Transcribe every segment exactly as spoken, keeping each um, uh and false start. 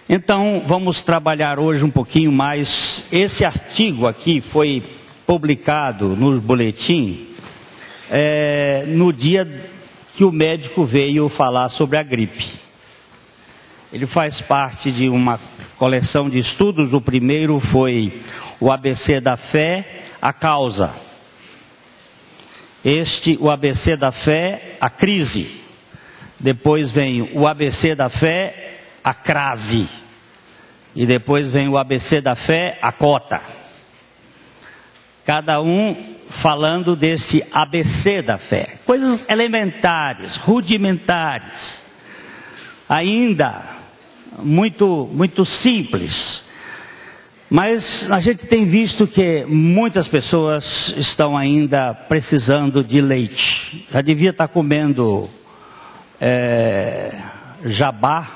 Então, vamos trabalhar hoje um pouquinho mais. Esse artigo aqui foi publicado no boletim é, no dia que o médico veio falar sobre a gripe. Ele faz parte de uma coleção de estudos. O primeiro foi o A B C da fé, a causa. Este, o A B C da fé, a crise. Depois vem o A B C da fé, a crase. E depois vem o A B C da fé, a cota. Cada um falando deste A B C da fé. Coisas elementares, rudimentares. Ainda muito, muito simples. Mas a gente tem visto que muitas pessoas estão ainda precisando de leite. Já devia estar comendo é, jabá.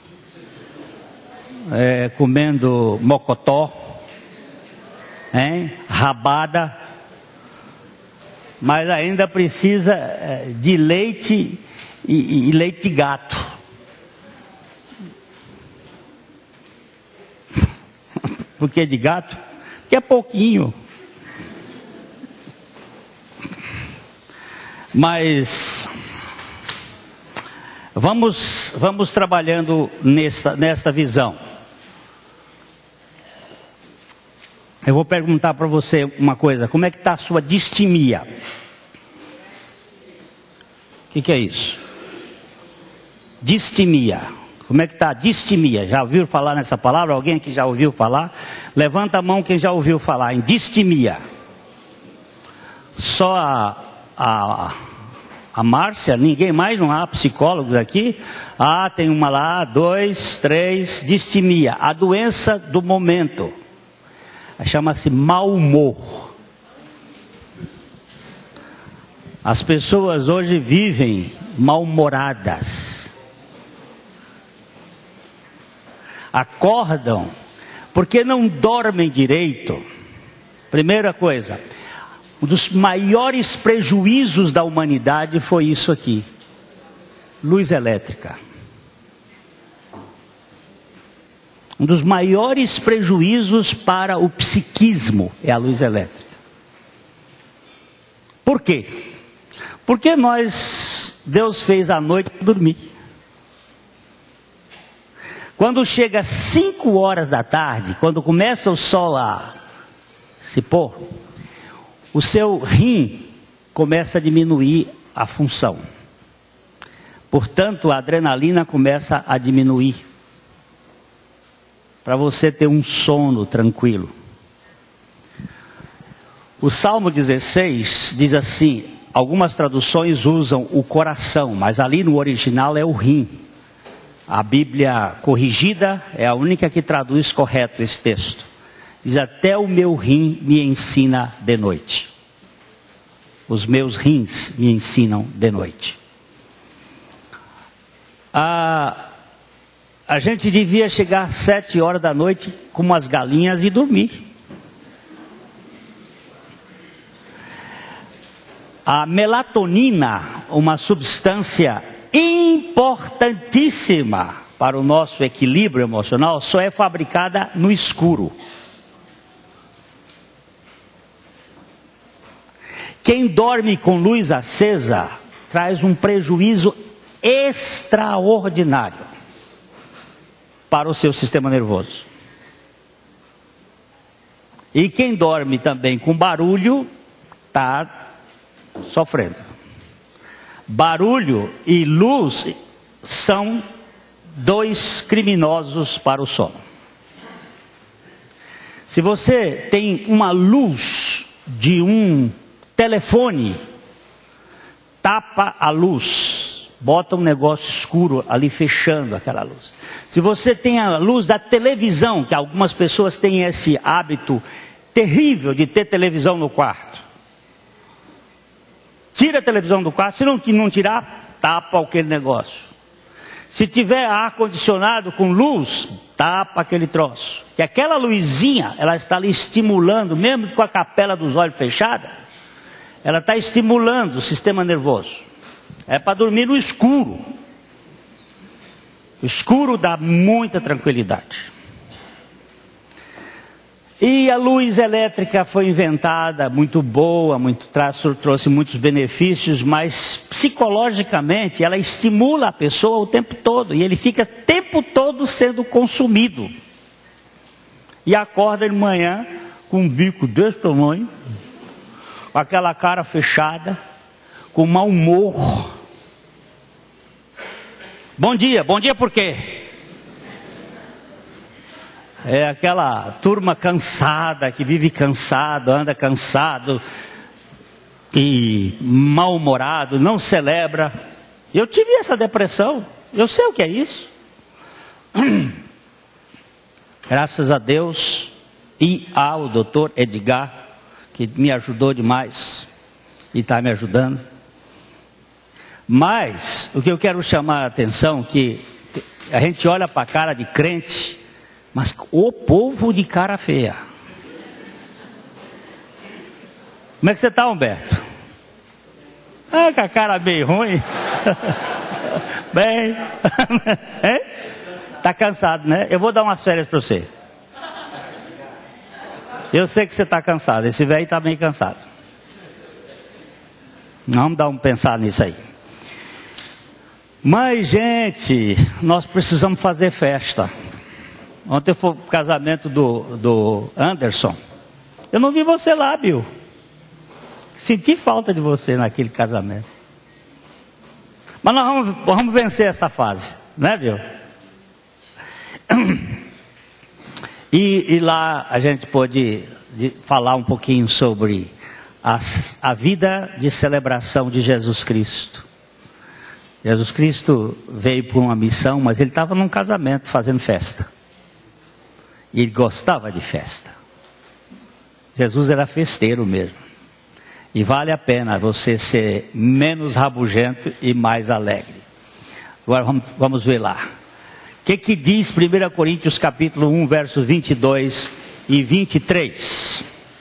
É, comendo mocotó, hein? Rabada, mas ainda precisa é, de leite e, e leite de gato. Por que de gato? Porque é pouquinho. Mas vamos, vamos trabalhando nesta, nesta visão. Eu vou perguntar para você uma coisa: como é que está a sua distimia? O que, que é isso? Distimia. Como é que está a distimia? Já ouviu falar nessa palavra? Alguém aqui já ouviu falar? Levanta a mão quem já ouviu falar em distimia. Só a, a, a Márcia? Ninguém mais? Não há psicólogos aqui? Ah, tem uma lá, dois, três, distimia. A doença do momento. Chama-se mau humor. As pessoas hoje vivem mal-humoradas. Acordam porque não dormem direito. Primeira coisa, um dos maiores prejuízos da humanidade foi isso aqui: luz elétrica. Um dos maiores prejuízos para o psiquismo é a luz elétrica. Por quê? Porque nós, Deus fez a noite para dormir. Quando chega cinco horas da tarde, quando começa o sol a se pôr, o seu rim começa a diminuir a função. Portanto, a adrenalina começa a diminuir. Para você ter um sono tranquilo. O Salmo dezesseis diz assim, algumas traduções usam o coração, mas ali no original é o rim. A Bíblia corrigida é a única que traduz correto esse texto. Diz: até o meu rim me ensina de noite. Os meus rins me ensinam de noite. Ah... A gente devia chegar às sete horas da noite com umas galinhas e dormir. A melatonina, uma substância importantíssima para o nosso equilíbrio emocional, só é fabricada no escuro. Quem dorme com luz acesa traz um prejuízo extraordinário para o seu sistema nervoso. E quem dorme também com barulho, está sofrendo. Barulho e luz são dois criminosos para o sono. Se você tem uma luz de um telefone, tapa a luz, bota um negócio escuro ali fechando aquela luz. Se você tem a luz da televisão, que algumas pessoas têm esse hábito terrível de ter televisão no quarto, tira a televisão do quarto. Se não, não tirar, tapa aquele negócio. Se tiver ar-condicionado com luz, tapa aquele troço. Que aquela luzinha, ela está ali estimulando, mesmo com a capela dos olhos fechada, ela está estimulando o sistema nervoso. É para dormir no escuro. O escuro dá muita tranquilidade. E a luz elétrica foi inventada, muito boa, muito, trouxe muitos benefícios, mas psicologicamente ela estimula a pessoa o tempo todo. E ele fica o tempo todo sendo consumido. E acorda de manhã com um bico desse tamanho, com aquela cara fechada, com mau humor. Bom dia, bom dia por quê? É aquela turma cansada, que vive cansado, anda cansado e mal-humorado, não celebra. Eu tive essa depressão, eu sei o que é isso. Graças a Deus e ao doutor Edgar, que me ajudou demais e está me ajudando. Mas o que eu quero chamar a atenção é que a gente olha para a cara de crente, mas o povo de cara feia. Como é que você está, Humberto? Ah, com a cara meio ruim. Bem, está cansado, né? Eu vou dar umas férias para você. Eu sei que você está cansado. Esse velho está bem cansado. Vamos dar um pensar nisso aí. Mas, gente, nós precisamos fazer festa. Ontem foi o casamento do, do Anderson. Eu não vi você lá, Bill. Senti falta de você naquele casamento. Mas nós vamos, vamos vencer essa fase, né, Bill? E, e lá a gente pôde de, falar um pouquinho sobre a, a vida de celebração de Jesus Cristo. Jesus Cristo veio por uma missão, mas ele estava num casamento fazendo festa. E ele gostava de festa. Jesus era festeiro mesmo. E vale a pena você ser menos rabugento e mais alegre. Agora vamos, vamos ver lá. O que que diz primeira Coríntios capítulo um, versos vinte e dois e vinte e três?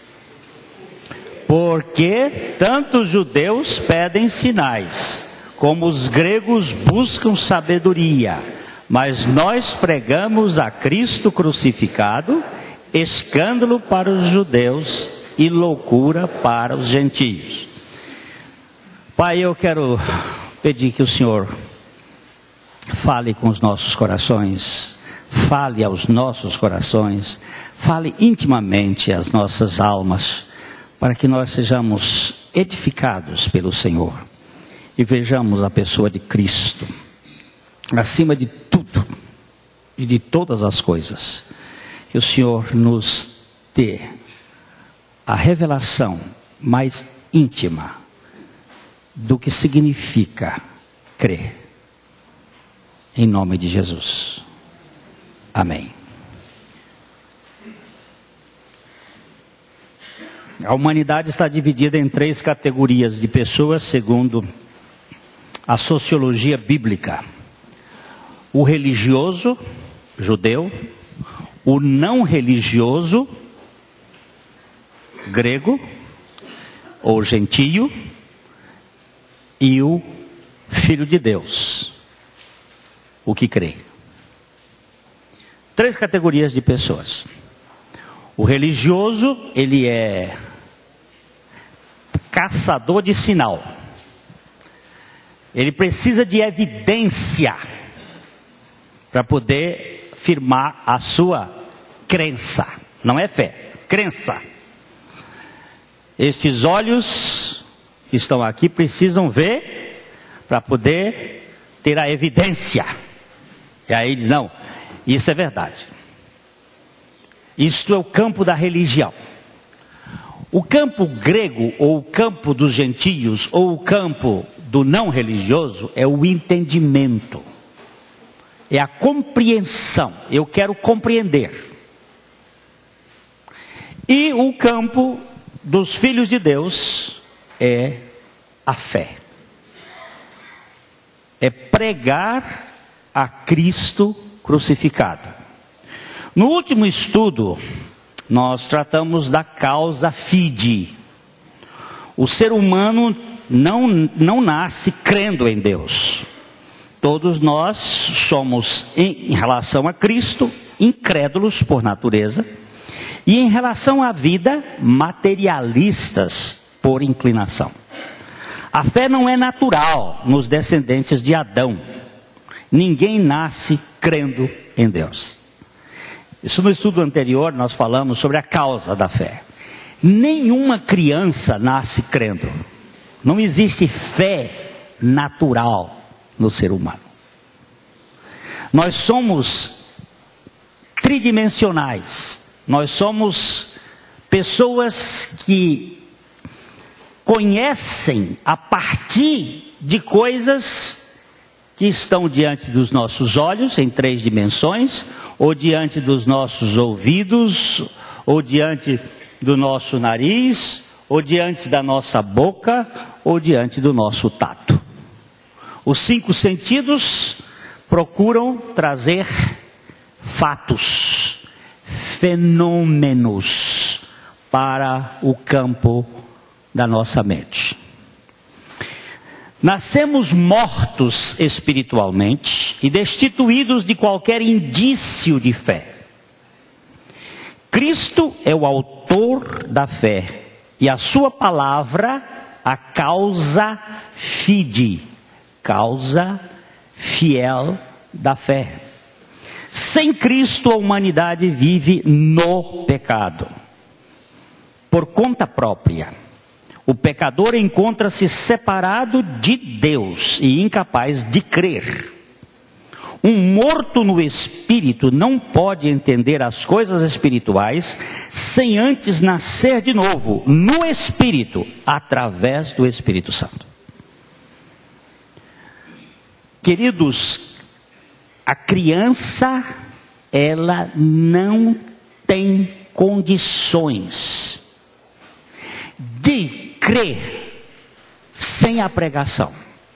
Porque tanto os judeus pedem sinais, como os gregos buscam sabedoria. Mas nós pregamos a Cristo crucificado, escândalo para os judeus e loucura para os gentios. Pai, eu quero pedir que o Senhor fale com os nossos corações, fale aos nossos corações, fale intimamente às nossas almas, para que nós sejamos edificados pelo Senhor e vejamos a pessoa de Cristo acima de tudo e de todas as coisas. Que o Senhor nos dê a revelação mais íntima do que significa crer. Em nome de Jesus. Amém. A humanidade está dividida em três categorias de pessoas, segundo a sociologia bíblica: o religioso, judeu; o não religioso, grego ou gentio; e o filho de Deus, o que crê. Três categorias de pessoas. O religioso, ele é caçador de sinal. Ele precisa de evidência para poder firmar a sua crença. Não é fé, crença. Estes olhos que estão aqui precisam ver para poder ter a evidência. E aí diz, não, isso é verdade. Isto é o campo da religião. O campo grego, ou o campo dos gentios, ou o campo do não religioso, é o entendimento. É a compreensão. Eu quero compreender. E o campo dos filhos de Deus é a fé. É pregar a Cristo crucificado. No último estudo, nós tratamos da causa fide. O ser humano não, não nasce crendo em Deus. todos nós somos, em, em relação a Cristo, incrédulos por natureza, e em relação à vida, materialistas por inclinação. A fé não é natural nos descendentes de Adão. Ninguém nasce crendo em Deus. Isso no estudo anterior nós falamos sobre a causa da fé. Nenhuma criança nasce crendo. Não existe fé natural no ser humano. Nós somos tridimensionais. Nós somos pessoas que conhecem a partir de coisas que estão diante dos nossos olhos, em três dimensões, ou diante dos nossos ouvidos, ou diante do nosso nariz, ou diante da nossa boca, ou diante do nosso tato. Os cinco sentidos procuram trazer fatos, fenômenos para o campo da nossa mente. Nascemos mortos espiritualmente e destituídos de qualquer indício de fé. Cristo é o autor da fé e a sua palavra a causa fide, causa fiel da fé. Sem Cristo a humanidade vive no pecado, por conta própria. O pecador encontra-se separado de Deus e incapaz de crer. Um morto no espírito não pode entender as coisas espirituais sem antes nascer de novo no espírito, através do Espírito Santo. Queridos, a criança, ela não tem condições de crer sem a pregação.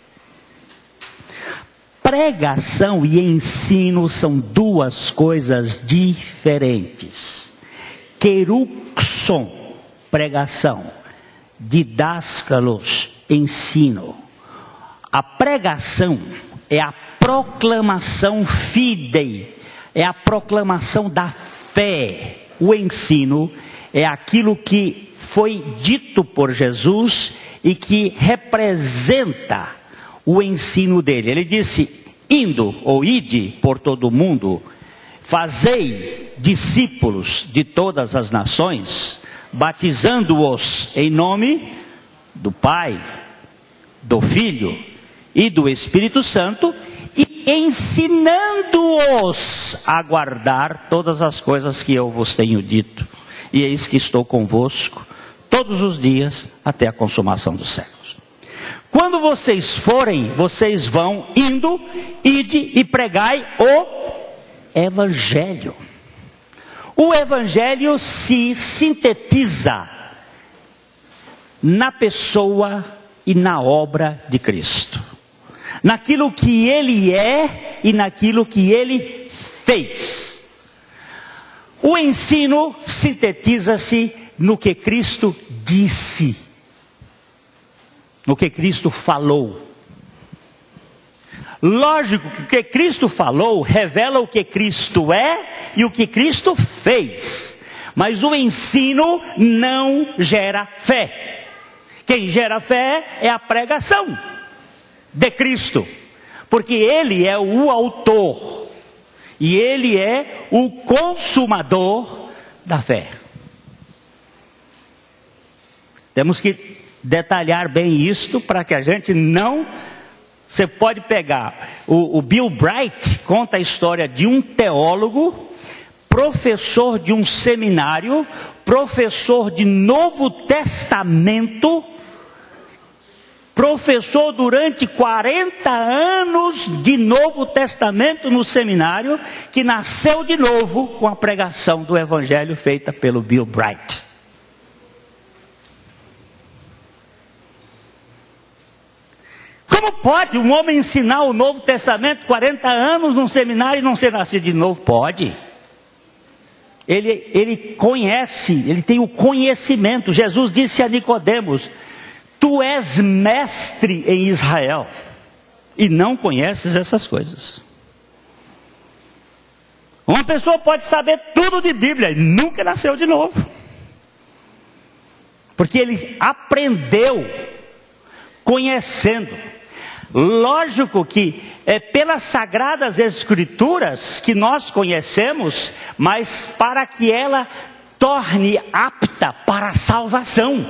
Pregação e ensino são duas coisas diferentes. Queruxon, pregação. Didáscalos, ensino. A pregação é a proclamação fidei, é a proclamação da fé. O ensino é aquilo que foi dito por Jesus e que representa o ensino dele. Ele disse: indo ou ide por todo o mundo, fazei discípulos de todas as nações, batizando-os em nome do Pai, do Filho e do Espírito Santo, e ensinando-os a guardar todas as coisas que eu vos tenho dito. E eis que estou convosco todos os dias até a consumação dos séculos. Quando vocês forem, vocês vão indo, ide e pregai o Evangelho. O Evangelho se sintetiza na pessoa e na obra de Cristo. Naquilo que Ele é e naquilo que Ele fez. O ensino sintetiza-se no que Cristo disse, no que Cristo falou. Lógico que o que Cristo falou revela o que Cristo é e o que Cristo fez. Mas o ensino não gera fé. Quem gera fé é a pregação de Cristo, porque Ele é o autor e Ele é o consumador da fé. Temos que detalhar bem isto para que a gente não... Você pode pegar, o, o Bill Bright conta a história de um teólogo, professor de um seminário, professor de Novo Testamento, professor durante quarenta anos de Novo Testamento no seminário, que nasceu de novo com a pregação do Evangelho feita pelo Bill Bright. Como pode um homem ensinar o Novo Testamento quarenta anos num seminário e não ser nascido de novo? Pode. Ele, ele conhece, ele tem o conhecimento. Jesus disse a Nicodemos: tu és mestre em Israel e não conheces essas coisas. Uma pessoa pode saber tudo de Bíblia e nunca nasceu de novo. Porque ele aprendeu conhecendo. Lógico que é pelas Sagradas Escrituras que nós conhecemos, mas para que ela torne apta para a salvação.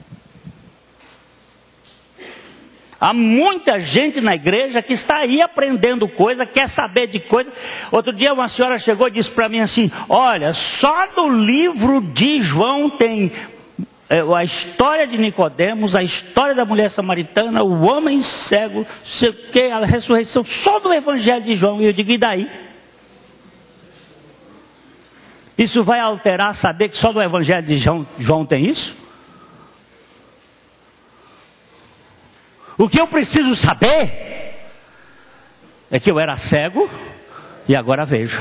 Há muita gente na igreja que está aí aprendendo coisa, quer saber de coisa. Outro dia uma senhora chegou e disse para mim assim: olha, só no livro de João tem a história de Nicodemos, a história da mulher samaritana, o homem cego, sei o que, a ressurreição, só do Evangelho de João. E eu digo, e daí? Isso vai alterar saber que só do Evangelho de João, João tem isso? O que eu preciso saber é que eu era cego e agora vejo.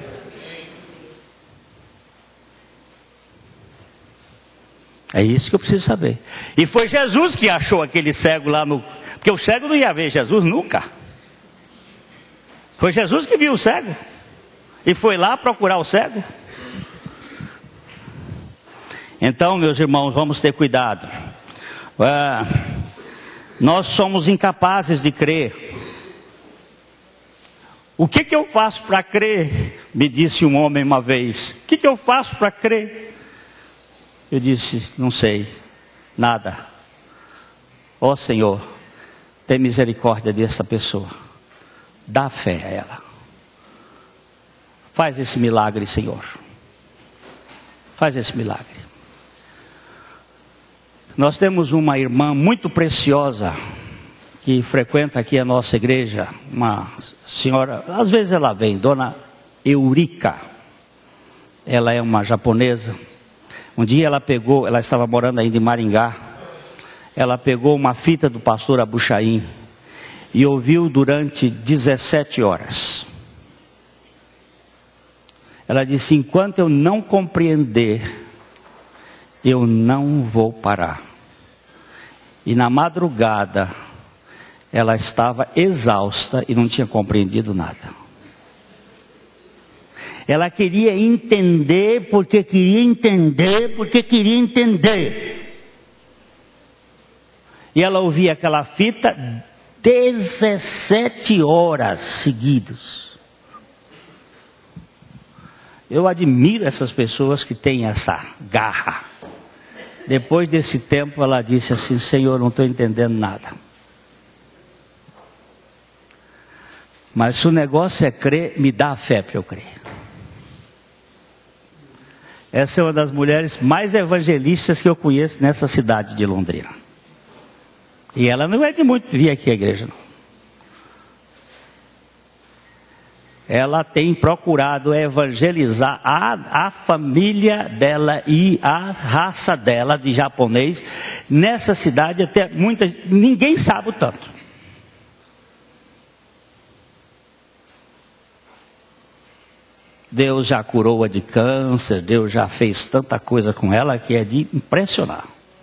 É isso que eu preciso saber. E foi Jesus que achou aquele cego lá no... Porque o cego não ia ver Jesus nunca. Foi Jesus que viu o cego. E foi lá procurar o cego. Então, meus irmãos, vamos ter cuidado. Ah, nós somos incapazes de crer. O que que eu faço para crer? Me disse um homem uma vez. O que que eu faço para crer? Eu disse, não sei, nada. Ó Senhor, tem misericórdia dessa pessoa. Dá fé a ela. Faz esse milagre, Senhor. Faz esse milagre. Nós temos uma irmã muito preciosa que frequenta aqui a nossa igreja. Uma senhora, às vezes ela vem, Dona Eurica. Ela é uma japonesa. Um dia ela pegou, ela estava morando ainda em Maringá, ela pegou uma fita do pastor Abuchaim e ouviu durante dezessete horas. Ela disse, enquanto eu não compreender, eu não vou parar. E na madrugada, ela estava exausta e não tinha compreendido nada. Ela queria entender, porque queria entender, porque queria entender. E ela ouvia aquela fita dezessete horas seguidas. Eu admiro essas pessoas que têm essa garra. Depois desse tempo ela disse assim, Senhor, não estou entendendo nada. Mas se o negócio é crer, me dá a fé para eu crer. Essa é uma das mulheres mais evangelistas que eu conheço nessa cidade de Londrina. E ela não é de muito vir aqui à igreja, não. Ela tem procurado evangelizar a, a família dela e a raça dela de japonês. Nessa cidade até muita, ninguém sabe o tanto. Deus já curou-a de câncer, Deus já fez tanta coisa com ela que é de impressionar.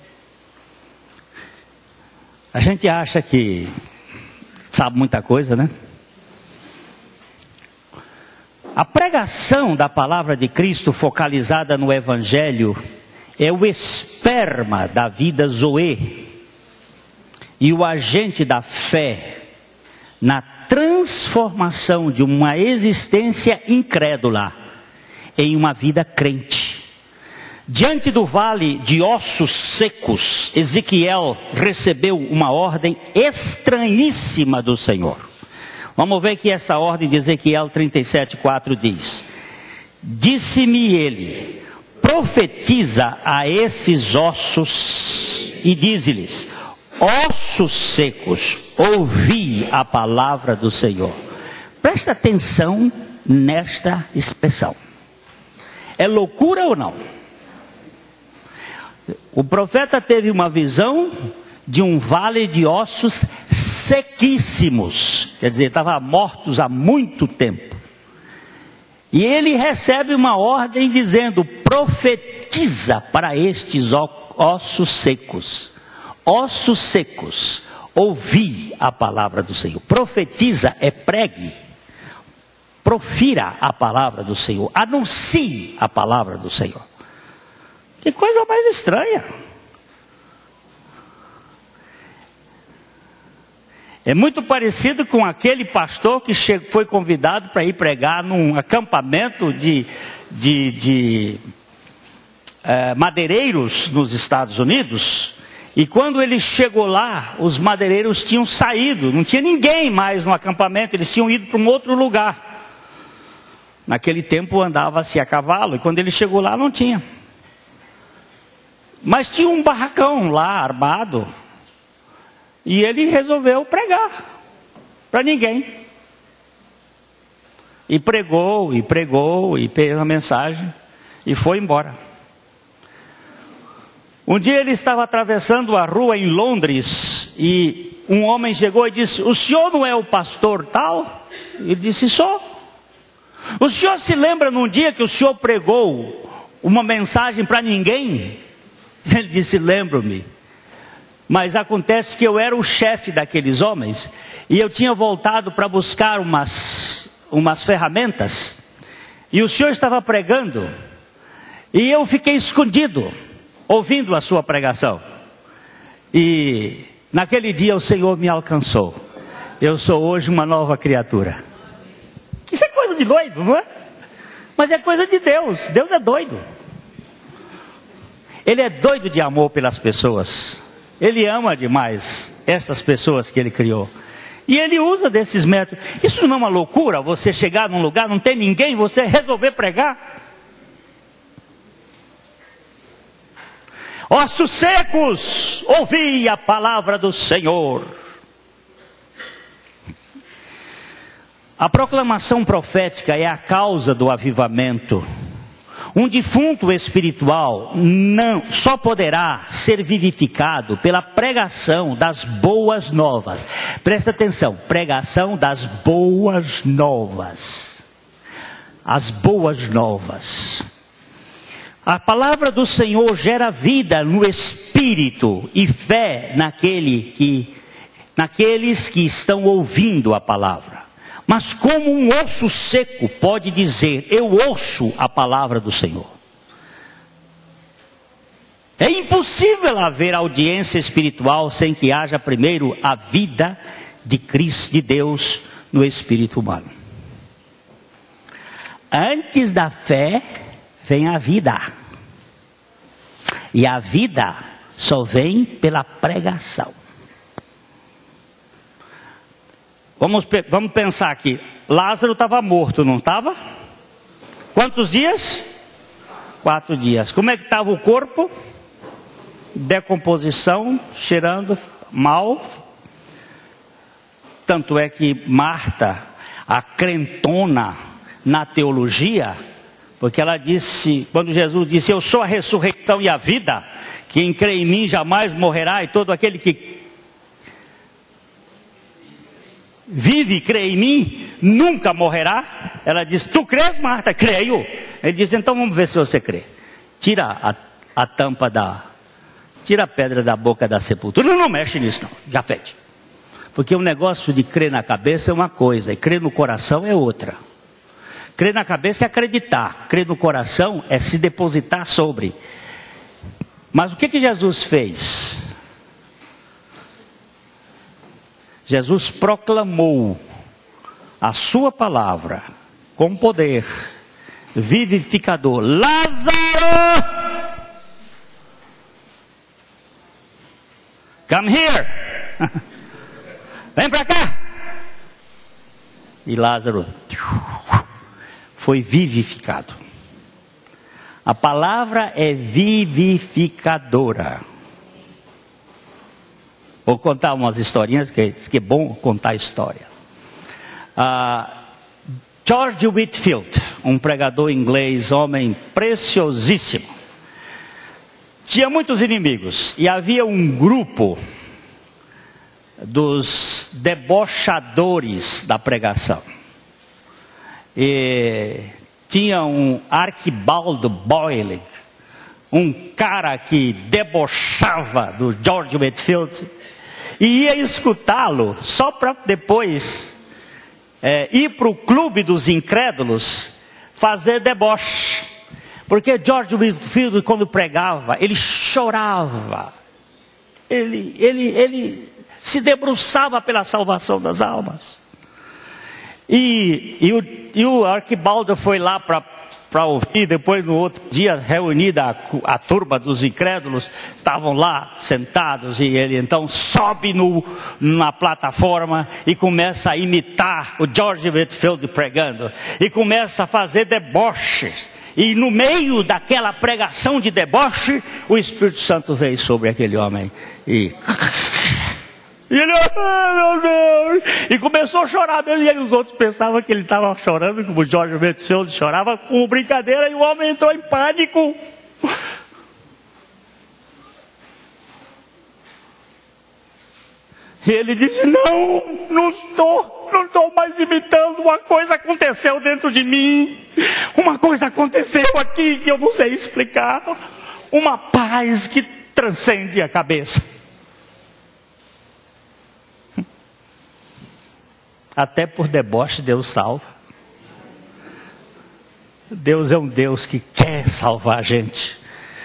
A gente acha que sabe muita coisa, né? A pregação da palavra de Cristo focalizada no Evangelho é o esperma da vida Zoe e o agente da fé na transformação de uma existência incrédula em uma vida crente. Diante do vale de ossos secos, Ezequiel recebeu uma ordem estranhíssima do Senhor. Vamos ver que essa ordem de Ezequiel trinta e sete, quatro diz: disse-me ele, profetiza a esses ossos e dize-lhes: ossos secos, ouvi a palavra do Senhor. Presta atenção nesta expressão. É loucura ou não? O profeta teve uma visão de um vale de ossos sequíssimos. Quer dizer, estavam mortos há muito tempo. E ele recebe uma ordem dizendo: profetiza para estes ossos secos. Ossos secos, ouvir a palavra do Senhor. Profetiza é pregue. Profira a palavra do Senhor. Anuncie a palavra do Senhor. Que coisa mais estranha. É muito parecido com aquele pastor que chegou, foi convidado para ir pregar num acampamento de, de, de é, madeireiros nos Estados Unidos. E quando ele chegou lá, os madeireiros tinham saído. Não tinha ninguém mais no acampamento. Eles tinham ido para um outro lugar. Naquele tempo andava-se a cavalo. E quando ele chegou lá, não tinha. Mas tinha um barracão lá, armado. E ele resolveu pregar para ninguém. E pregou, e pregou, e fez a mensagem, e foi embora. Um dia ele estava atravessando a rua em Londres, e um homem chegou e disse: o senhor não é o pastor tal? Ele disse: sou. O senhor se lembra num dia que o senhor pregou uma mensagem para ninguém? Ele disse: lembro-me. Mas acontece que eu era o chefe daqueles homens, e eu tinha voltado para buscar umas, umas ferramentas, e o senhor estava pregando, e eu fiquei escondido, ouvindo a sua pregação. E naquele dia o Senhor me alcançou. Eu sou hoje uma nova criatura. Isso é coisa de doido, não é? Mas é coisa de Deus. Deus é doido. Ele é doido de amor pelas pessoas. Ele ama demais essas pessoas que ele criou. E ele usa desses métodos. Isso não é uma loucura? Você chegar num lugar, não tem ninguém, você resolver pregar? Ossos secos, ouvi a palavra do Senhor. A proclamação profética é a causa do avivamento. Um defunto espiritual não, só poderá ser vivificado pela pregação das boas novas. Presta atenção, pregação das boas novas. As boas novas. A palavra do Senhor gera vida no espírito e fé naquele que, naqueles que estão ouvindo a palavra. Mas como um osso seco pode dizer: eu ouço a palavra do Senhor? É impossível haver audiência espiritual sem que haja primeiro a vida de Cristo, de Deus, no espírito humano. Antes da fé vem a vida. E a vida só vem pela pregação. Vamos, vamos pensar aqui. Lázaro estava morto, não estava? Quantos dias? Quatro dias. Como é que estava o corpo? Decomposição, cheirando mal. Tanto é que Marta, a crentona na teologia, porque ela disse, quando Jesus disse: eu sou a ressurreição e a vida, quem crê em mim jamais morrerá, e todo aquele que vive e crê em mim, nunca morrerá. Ela disse: tu crês, Marta? Creio. Ele disse: então vamos ver se você crê. Tira a, a tampa da, tira a pedra da boca da sepultura. Não, não mexe nisso não, já fede. Porque o negócio de crer na cabeça é uma coisa, e crer no coração é outra. Crer na cabeça é acreditar, crer no coração é se depositar sobre. Mas o que que Jesus fez? Jesus proclamou a sua palavra com poder vivificador. Lázaro, come here. Vem para cá. E Lázaro foi vivificado. A palavra é vivificadora. Vou contar umas historinhas, que, que é bom contar história. Uh, George Whitefield, um pregador inglês, homem preciosíssimo, tinha muitos inimigos. E havia um grupo dos debochadores da pregação. E tinha um Arquibaldo Boyle, um cara que debochava do George Whitefield. e ia escutá-lo só para depois é, ir para o clube dos incrédulos fazer deboche. Porque George Whitefield, quando pregava, ele chorava, ele, ele, ele se debruçava pela salvação das almas. E, e, o, e o Arquibaldo foi lá para para ouvir. Depois, no outro dia, reunida a, a turma dos incrédulos, estavam lá sentados, e ele então sobe no, na plataforma e começa a imitar o George Whitefield pregando, e começa a fazer deboches. E no meio daquela pregação de deboche, o Espírito Santo veio sobre aquele homem e... E ele, oh, meu Deus, e começou a chorar mesmo, e aí os outros pensavam que ele estava chorando, como o George Whitefield chorava com brincadeira, e o homem entrou em pânico. E ele disse, não, não estou, não estou mais imitando, uma coisa aconteceu dentro de mim, uma coisa aconteceu aqui que eu não sei explicar, uma paz que transcende a cabeça. Até por deboche Deus salva. Deus é um Deus que quer salvar a gente.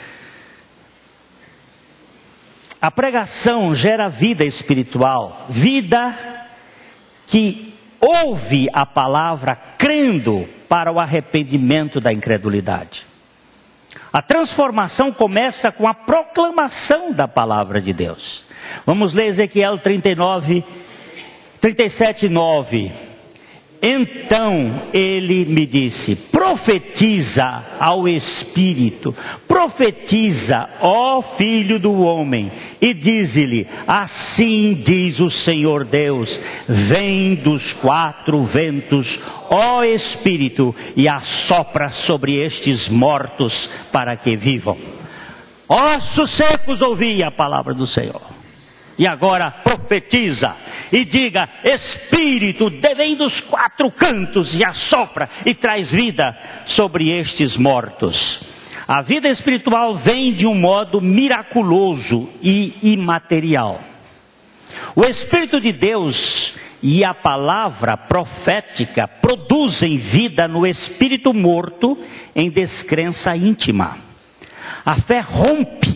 A pregação gera vida espiritual, vida que ouve a palavra crendo para o arrependimento da incredulidade. A transformação começa com a proclamação da palavra de Deus. Vamos ler Ezequiel trinta e nove, trinta e sete, nove. Então ele me disse, profetiza ao Espírito, profetiza, ó Filho do homem, e dize-lhe, assim diz o Senhor Deus, vem dos quatro ventos, ó Espírito, e assopra sobre estes mortos para que vivam. Ossos secos, ouvi a palavra do Senhor. E agora profetiza e diga, Espírito, vem dos quatro cantos e assopra e traz vida sobre estes mortos. A vida espiritual vem de um modo miraculoso e imaterial. O Espírito de Deus e a palavra profética produzem vida no espírito morto em descrença íntima. A fé rompe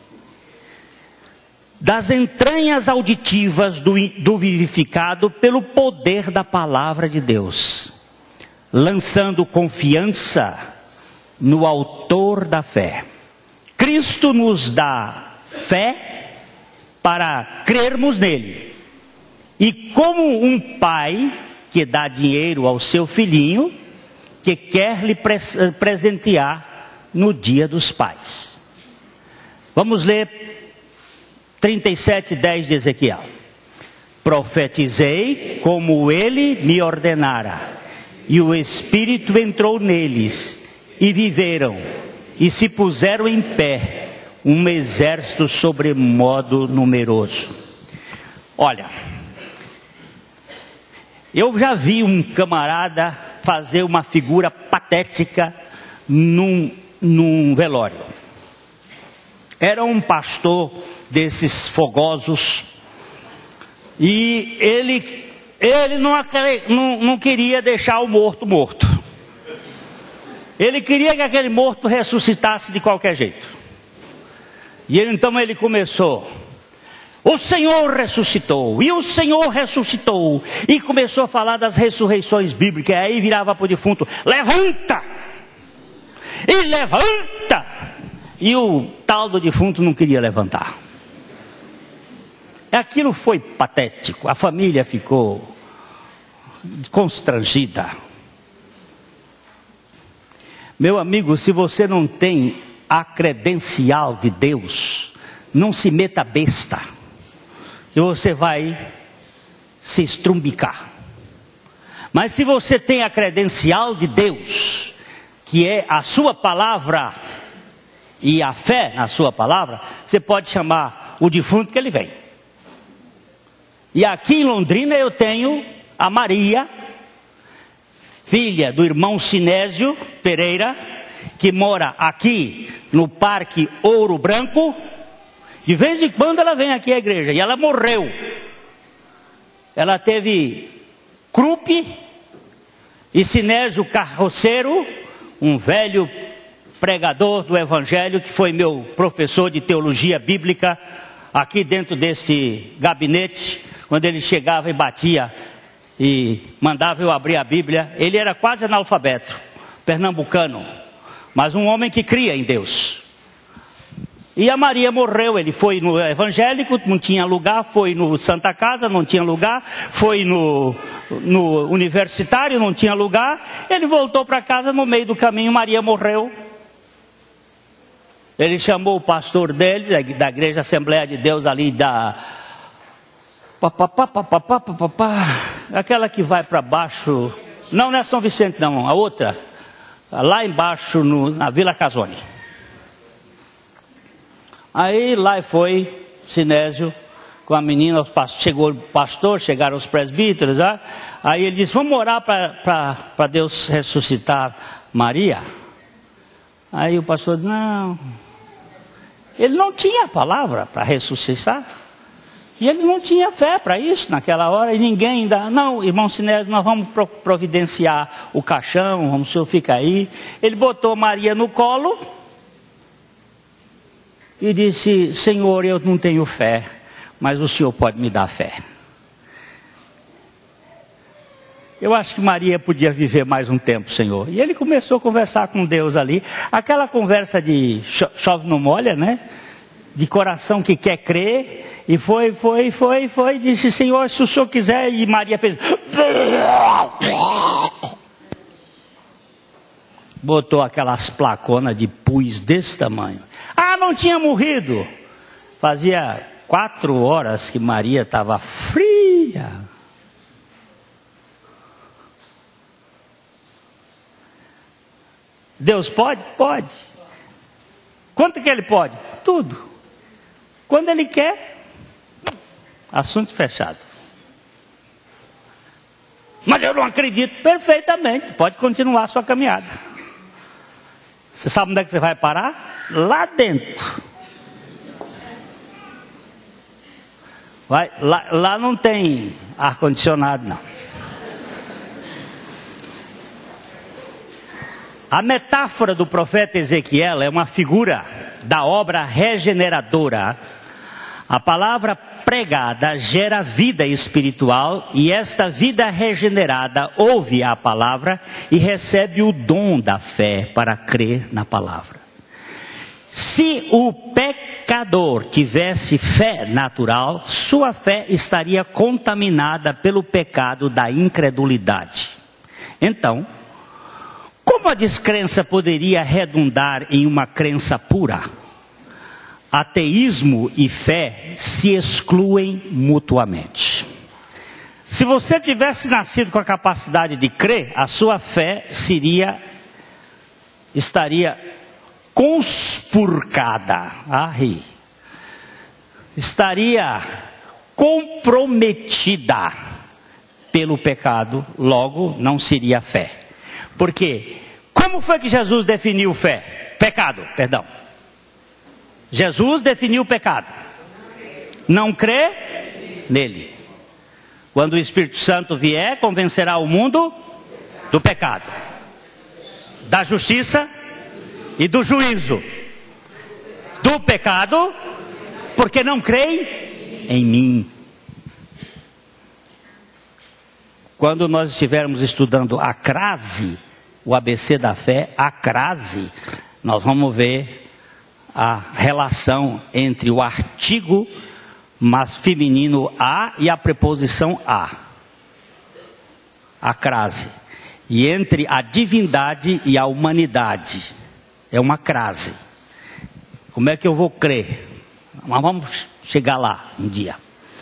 das entranhas auditivas do, do vivificado pelo poder da palavra de Deus, lançando confiança no autor da fé. Cristo nos dá fé para crermos nele. E como um pai que dá dinheiro ao seu filhinho, que quer lhe presentear no dia dos pais. Vamos ler trinta e sete, dez de Ezequiel. Profetizei como ele me ordenara, e o Espírito entrou neles, e viveram, e se puseram em pé, um exército sobremodo numeroso. Olha, eu já vi um camarada fazer uma figura patética num, num velório. Era um pastor desses fogosos, e ele, ele não, não, não queria deixar o morto morto. Ele queria que aquele morto ressuscitasse de qualquer jeito. E ele, então ele começou, o Senhor ressuscitou, e o Senhor ressuscitou, e começou a falar das ressurreições bíblicas. Aí virava para o defunto, levanta, e levanta, e o tal do defunto não queria levantar. Aquilo foi patético, a família ficou constrangida. Meu amigo, se você não tem a credencial de Deus, não se meta besta, que você vai se estrumbicar. Mas se você tem a credencial de Deus, que é a sua palavra e a fé na sua palavra, você pode chamar o defunto que ele vem. E aqui em Londrina eu tenho a Maria, filha do irmão Sinésio Pereira, que mora aqui no Parque Ouro Branco, De vez em quando ela vem aqui à igreja. E ela morreu. Ela teve Krupp e Sinésio Carroceiro, um velho pregador do evangelho, que foi meu professor de teologia bíblica, aqui dentro desse gabinete, quando ele chegava e batia e mandava eu abrir a Bíblia. Ele era quase analfabeto, pernambucano, mas um homem que cria em Deus. E a Maria morreu. Ele foi no evangélico, não tinha lugar, foi no Santa Casa, não tinha lugar, foi no, no universitário, não tinha lugar. Ele voltou para casa, no meio do caminho Maria morreu. Ele chamou o pastor dele, da, da igreja Assembleia de Deus ali da... Papapá, papapá, papapá, aquela que vai para baixo... Não, não é São Vicente não, a outra. Lá embaixo, no, na Vila Casone. Aí lá foi Sinésio com a menina, chegou o pastor, chegaram os presbíteros, né? Aí ele disse, vamos orar para Deus ressuscitar Maria. Aí o pastor disse, não, ele não tinha palavra para ressuscitar, e ele não tinha fé para isso naquela hora, e ninguém ainda, não, irmão Sinésio, nós vamos providenciar o caixão, vamos, o senhor fica aí. Ele botou Maria no colo, e disse, Senhor, eu não tenho fé, mas o Senhor pode me dar fé. Eu acho que Maria podia viver mais um tempo, Senhor. E ele começou a conversar com Deus ali. Aquela conversa de chove não molha, né? De coração que quer crer. E foi, foi, foi, foi. Disse, Senhor, se o Senhor quiser. E Maria fez... Botou aquelas placonas de pus desse tamanho. Ah, não tinha morrido. Fazia quatro horas que Maria estava fria. Deus pode? Pode. Quanto que Ele pode? Tudo. Quando Ele quer, assunto fechado. Mas eu não acredito. Perfeitamente, pode continuar a sua caminhada. Você sabe onde é que você vai parar? Lá dentro. Vai, lá, lá não tem ar-condicionado, não. A metáfora do profeta Ezequiel é uma figura da obra regeneradora. A palavra pregada gera vida espiritual, e esta vida regenerada ouve a palavra e recebe o dom da fé para crer na palavra. Se o pecador tivesse fé natural, sua fé estaria contaminada pelo pecado da incredulidade. Então, como a descrença poderia redundar em uma crença pura? Ateísmo e fé se excluem mutuamente. Se você tivesse nascido com a capacidade de crer, a sua fé seria, estaria conspurcada, ai, estaria comprometida pelo pecado, logo não seria fé. Porque, como foi que Jesus definiu fé? Pecado, perdão. Jesus definiu o pecado. Não crê nele. Quando o Espírito Santo vier, convencerá o mundo do pecado, da justiça e do juízo. Do pecado, porque não creem em mim. Quando nós estivermos estudando a crase, o A B C da fé, a crase, nós vamos ver a relação entre o artigo mas feminino a e a preposição a. A crase. E entre a divindade e a humanidade. É uma crase. Como é que eu vou crer? Mas vamos chegar lá um dia.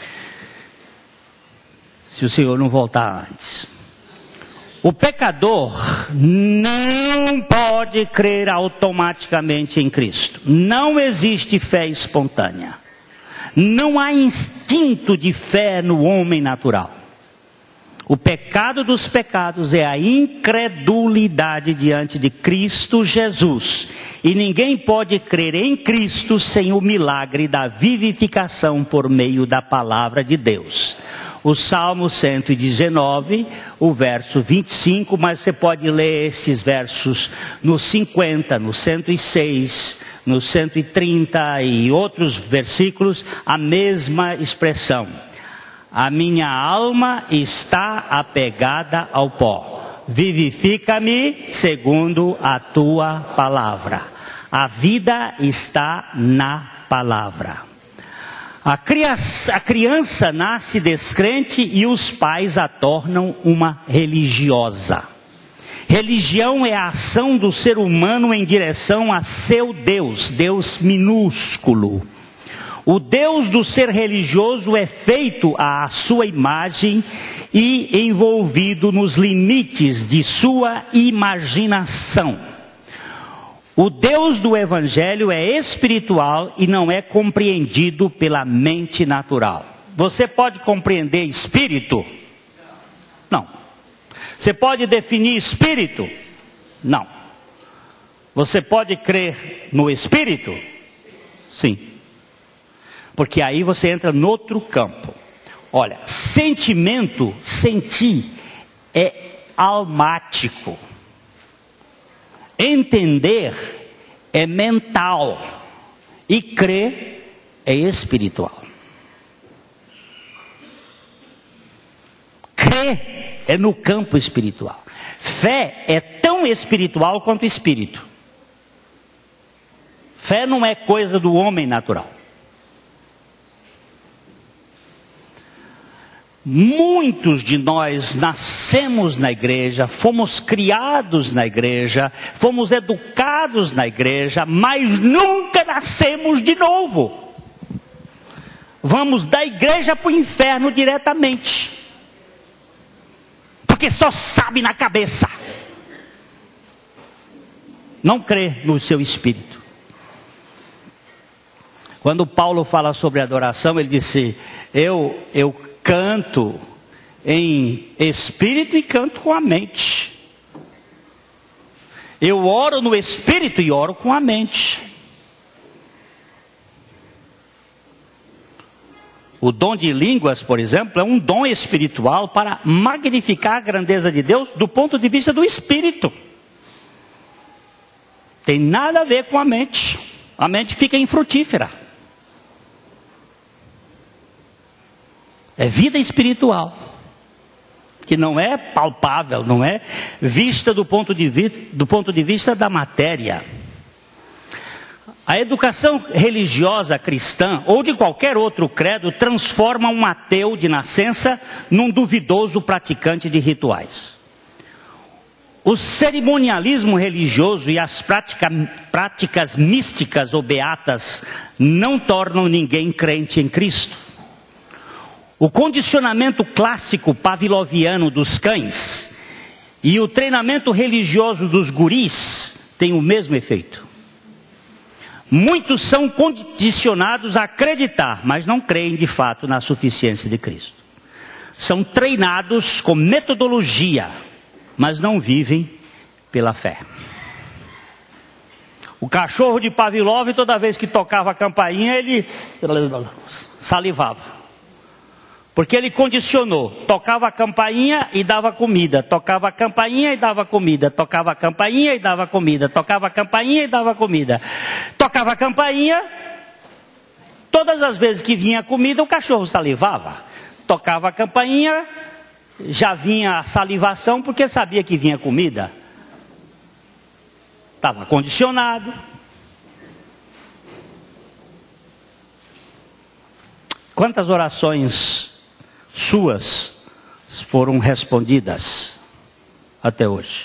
Se o Senhor não voltar antes. O pecador não pode crer automaticamente em Cristo. Não existe fé espontânea. Não há instinto de fé no homem natural. O pecado dos pecados é a incredulidade diante de Cristo Jesus. E ninguém pode crer em Cristo sem o milagre da vivificação por meio da palavra de Deus. O Salmo cento e dezenove, o verso vinte e cinco, mas você pode ler esses versos no cinquenta, no cento e seis, no cento e trinta e outros versículos, a mesma expressão. A minha alma está apegada ao pó. Vivifica-me segundo a tua palavra. A vida está na palavra. A criança, a criança nasce descrente e os pais a tornam uma religiosa. Religião é a ação do ser humano em direção a seu Deus, Deus minúsculo. O Deus do ser religioso é feito à sua imagem e envolvido nos limites de sua imaginação. O Deus do Evangelho é espiritual e não é compreendido pela mente natural. Você pode compreender espírito? Não. Você pode definir espírito? Não. Você pode crer no espírito? Sim. Porque aí você entra no outro campo. Olha, sentimento, sentir, é almático. Entender é mental. E crer é espiritual. Crer é no campo espiritual. Fé é tão espiritual quanto espírito. Fé não é coisa do homem natural. Muitos de nós nascemos na igreja, fomos criados na igreja, fomos educados na igreja, mas nunca nascemos de novo. Vamos da igreja para o inferno diretamente. Porque só sabe na cabeça. Não crê no seu espírito. Quando Paulo fala sobre adoração, ele disse, eu... eu canto em espírito e canto com a mente. Eu oro no espírito e oro com a mente. O dom de línguas, por exemplo, é um dom espiritual para magnificar a grandeza de Deus do ponto de vista do espírito. Tem nada a ver com a mente. A mente fica infrutífera. É vida espiritual, que não é palpável, não é vista do ponto de vista, do ponto de vista da matéria. A educação religiosa cristã, ou de qualquer outro credo, transforma um ateu de nascença num duvidoso praticante de rituais. O cerimonialismo religioso e as prática, práticas místicas ou beatas não tornam ninguém crente em Cristo. O condicionamento clássico pavloviano dos cães e o treinamento religioso dos guris têm o mesmo efeito. Muitos são condicionados a acreditar, mas não creem de fato na suficiência de Cristo. São treinados com metodologia, mas não vivem pela fé. O cachorro de Pavlov, toda vez que tocava a campainha, ele salivava. Porque ele condicionou, tocava a campainha e dava comida, tocava a campainha e dava comida, tocava a campainha e dava comida, tocava a campainha e dava comida. Tocava a campainha, todas as vezes que vinha comida, o cachorro salivava. Tocava a campainha, já vinha a salivação porque sabia que vinha comida. Estava condicionado. Quantas orações suas foram respondidas até hoje?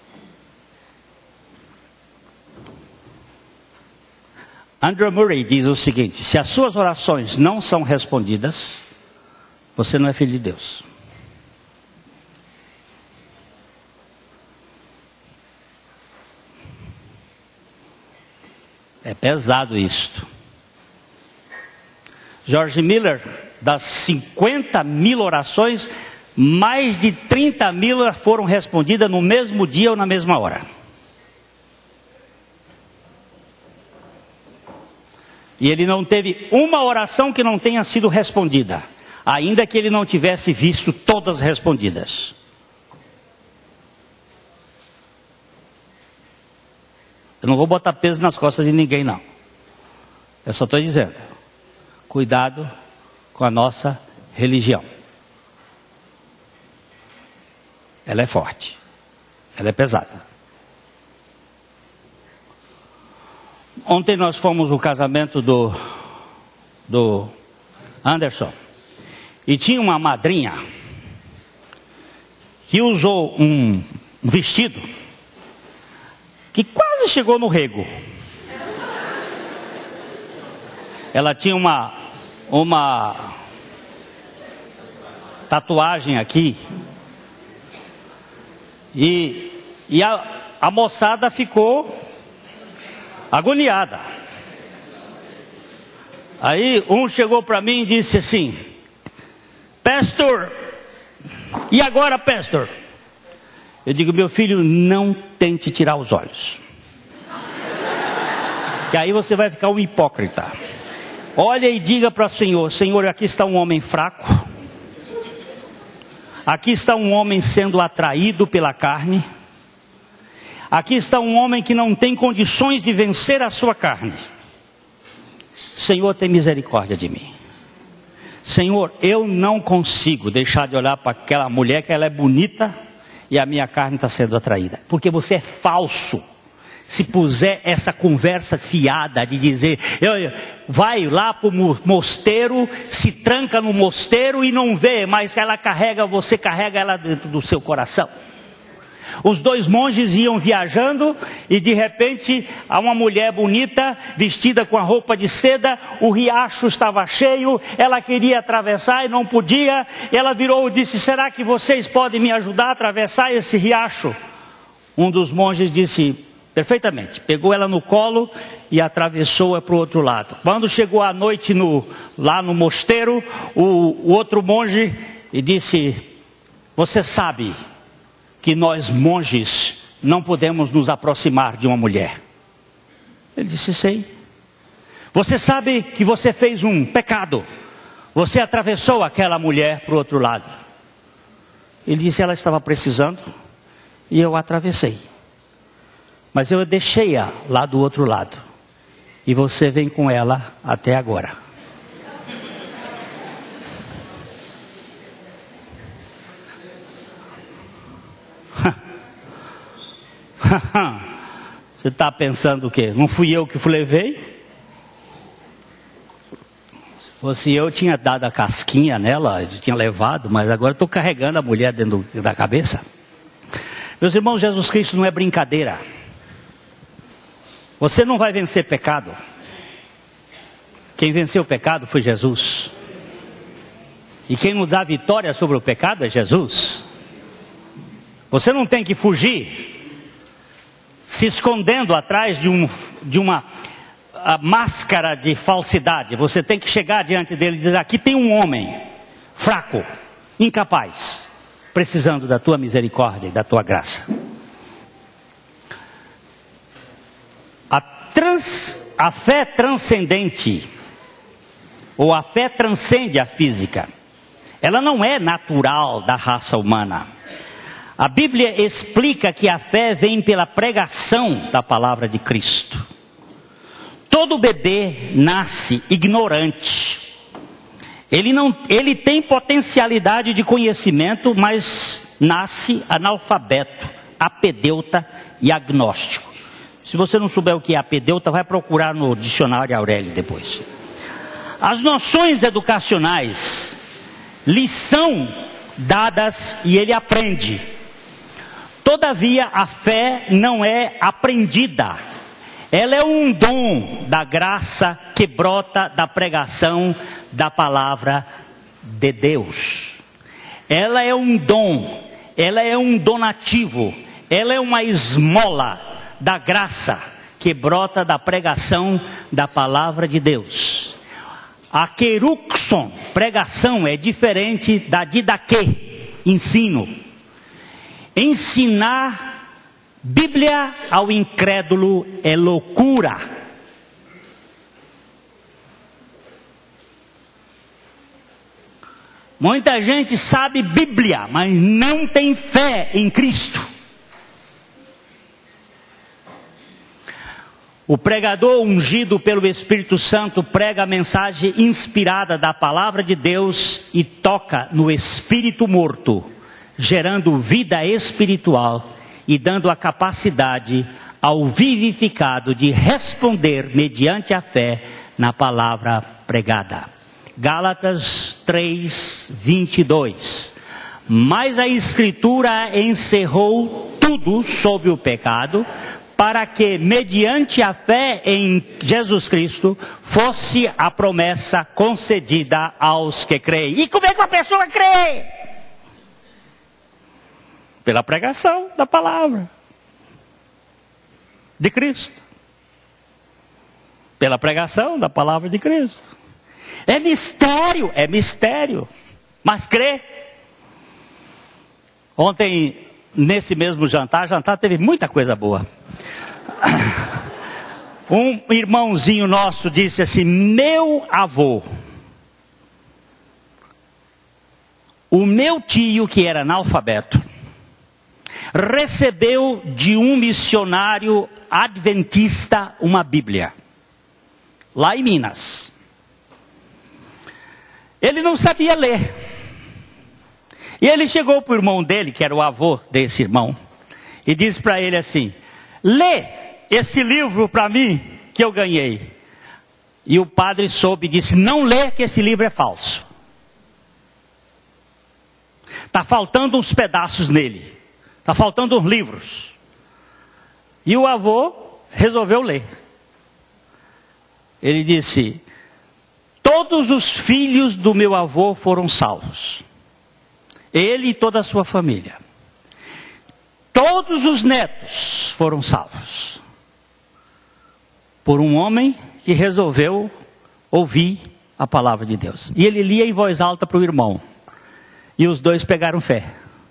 Andrew Murray diz o seguinte: se as suas orações não são respondidas, você não é filho de Deus. É pesado isto. George Miller, das cinquenta mil orações, mais de trinta mil foram respondidas no mesmo dia ou na mesma hora. E ele não teve uma oração que não tenha sido respondida, ainda que ele não tivesse visto todas respondidas. Eu não vou botar peso nas costas de ninguém, não. Eu só estou dizendo, cuidado com a nossa religião. Ela é forte, ela é pesada. Ontem nós fomos no casamento do, do Anderson, e tinha uma madrinha que usou um vestido que quase chegou no rego. Ela tinha uma, uma tatuagem aqui, e, e a, a moçada ficou agoniada. Aí um chegou para mim e disse assim: pastor, e agora, pastor? Eu digo: meu filho, não tente tirar os olhos, que aí você vai ficar um hipócrita. Olha e diga para o Senhor: Senhor, aqui está um homem fraco, aqui está um homem sendo atraído pela carne, aqui está um homem que não tem condições de vencer a sua carne. Senhor, tem misericórdia de mim. Senhor, eu não consigo deixar de olhar para aquela mulher, que ela é bonita, e a minha carne está sendo atraída. Porque você é falso. Se puser essa conversa fiada de dizer, eu, vai lá para o mosteiro, se tranca no mosteiro e não vê, mas ela carrega, você carrega ela dentro do seu coração. Os dois monges iam viajando e de repente há uma mulher bonita, vestida com a roupa de seda, o riacho estava cheio, ela queria atravessar e não podia. Ela virou e disse: será que vocês podem me ajudar a atravessar esse riacho? Um dos monges disse: perfeitamente. Pegou ela no colo e atravessou-a para o outro lado. Quando chegou a noite no, lá no mosteiro, o, o outro monge disse: você sabe que nós monges não podemos nos aproximar de uma mulher? Ele disse: sei. Você sabe que você fez um pecado, você atravessou aquela mulher para o outro lado. Ele disse: ela estava precisando e eu atravessei, mas eu deixei-a lá do outro lado, e você vem com ela até agora. Você está pensando o quê? Não fui eu que levei? Se fosse eu, tinha dado a casquinha nela, eu tinha levado, mas agora estou carregando a mulher dentro da cabeça. Meus irmãos, Jesus Cristo não é brincadeira. Você não vai vencer pecado. Quem venceu o pecado foi Jesus. E quem nos dá vitória sobre o pecado é Jesus. Você não tem que fugir se escondendo atrás de, um, de uma máscara de falsidade. Você tem que chegar diante dele e dizer: aqui tem um homem fraco, incapaz, precisando da tua misericórdia e da tua graça. A, trans, a fé transcendente, ou a fé transcende a física. Ela não é natural da raça humana. A Bíblia explica que a fé vem pela pregação da palavra de Cristo. Todo bebê nasce ignorante. Ele, não, ele tem potencialidade de conhecimento, mas nasce analfabeto, apedeuta e agnóstico. Se você não souber o que é apedeuta, vai procurar no dicionário Aurélio depois. As noções educacionais lhe são dadas e ele aprende. Todavia, a fé não é aprendida. Ela é um dom da graça que brota da pregação da palavra de Deus. Ela é um dom, ela é um donativo, ela é uma esmola da graça que brota da pregação da palavra de Deus. A queruxon, pregação, é diferente da didaquê. ensino. Ensinar Bíblia ao incrédulo é loucura. Muita gente sabe Bíblia, mas não tem fé em Cristo. O pregador ungido pelo Espírito Santo prega a mensagem inspirada da palavra de Deus e toca no espírito morto, gerando vida espiritual e dando a capacidade ao vivificado de responder mediante a fé na palavra pregada. Gálatas três, vinte e dois. Mas a Escritura encerrou tudo sobre o pecado, para que, mediante a fé em Jesus Cristo, fosse a promessa concedida aos que creem. E como é que uma pessoa crê? Pela pregação da palavra de Cristo. Pela pregação da palavra de Cristo. É mistério, é mistério, mas crê. Ontem, nesse mesmo jantar, jantar teve muita coisa boa. Um irmãozinho nosso disse assim: meu avô, o meu tio que era analfabeto, recebeu de um missionário adventista uma Bíblia, lá em Minas. Ele não sabia ler. E ele chegou para o irmão dele, que era o avô desse irmão, e disse para ele assim: lê esse livro para mim que eu ganhei. E o padre soube e disse: não lê, que esse livro é falso. Está faltando uns pedaços nele. Está faltando uns livros. E o avô resolveu ler. Ele disse: todos os filhos do meu avô foram salvos. Ele e toda a sua família. Todos os netos foram salvos. Por um homem que resolveu ouvir a palavra de Deus. E ele lia em voz alta para o irmão. E os dois pegaram fé.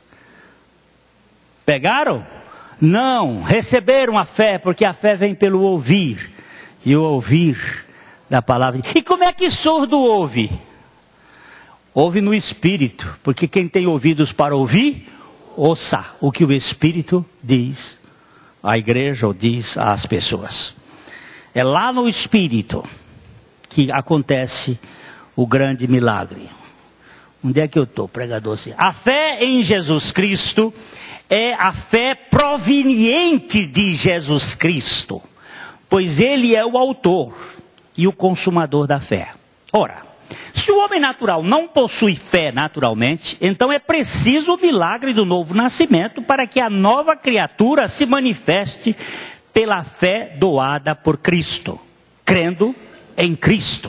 Pegaram? Não, receberam a fé, porque a fé vem pelo ouvir. E o ouvir da palavra. E como é que surdo ouve? Ouve no Espírito, porque quem tem ouvidos para ouvir, ouça o que o Espírito diz à igreja ou diz às pessoas. É lá no Espírito que acontece o grande milagre. Onde é que eu estou, pregador? A fé em Jesus Cristo é a fé proveniente de Jesus Cristo, pois Ele é o autor e o consumador da fé. Ora, se o homem natural não possui fé naturalmente, então é preciso o milagre do novo nascimento para que a nova criatura se manifeste pela fé doada por Cristo, crendo em Cristo.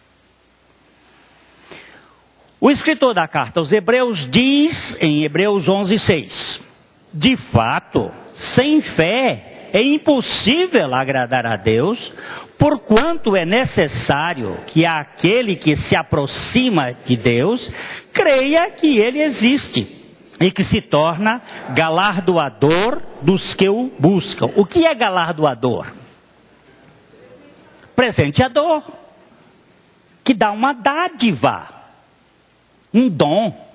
O escritor da carta aos Hebreus diz em Hebreus onze, seis: de fato, sem fé é impossível agradar a Deus, porquanto é necessário que aquele que se aproxima de Deus creia que Ele existe e que se torna galardoador dos que o buscam. O que é galardoador? Presenteador, que dá uma dádiva, um dom.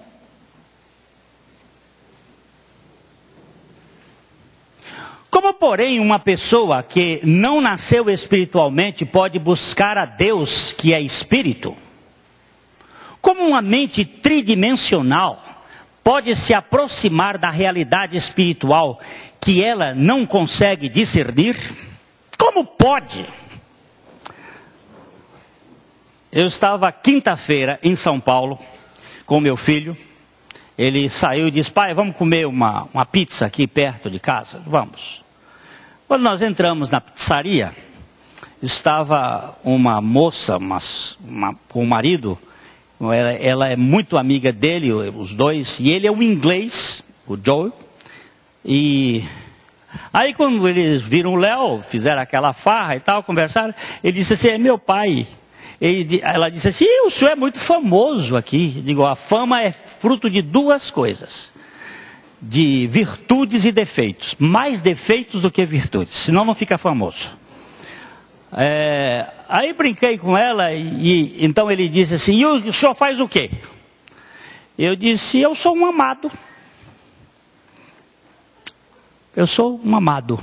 Como, porém, uma pessoa que não nasceu espiritualmente pode buscar a Deus, que é espírito? Como uma mente tridimensional pode se aproximar da realidade espiritual que ela não consegue discernir? Como pode? Eu estava quinta-feira em São Paulo com meu filho. Ele saiu e disse: pai, vamos comer uma, uma pizza aqui perto de casa? Vamos. Quando nós entramos na pizzaria, estava uma moça uma, uma, com o marido. Ela, ela é muito amiga dele, os dois, e ele é um inglês, o Joe. E aí quando eles viram o Léo, fizeram aquela farra e tal, conversaram, ele disse assim: é meu pai. Ele, ela disse assim, o senhor é muito famoso aqui. Eu digo, a fama é fruto de duas coisas. De virtudes e defeitos. Mais defeitos do que virtudes, senão não fica famoso. É, aí brinquei com ela e, e então ele disse assim, e o senhor faz o quê? Eu disse, eu sou um amado. Eu sou um amado.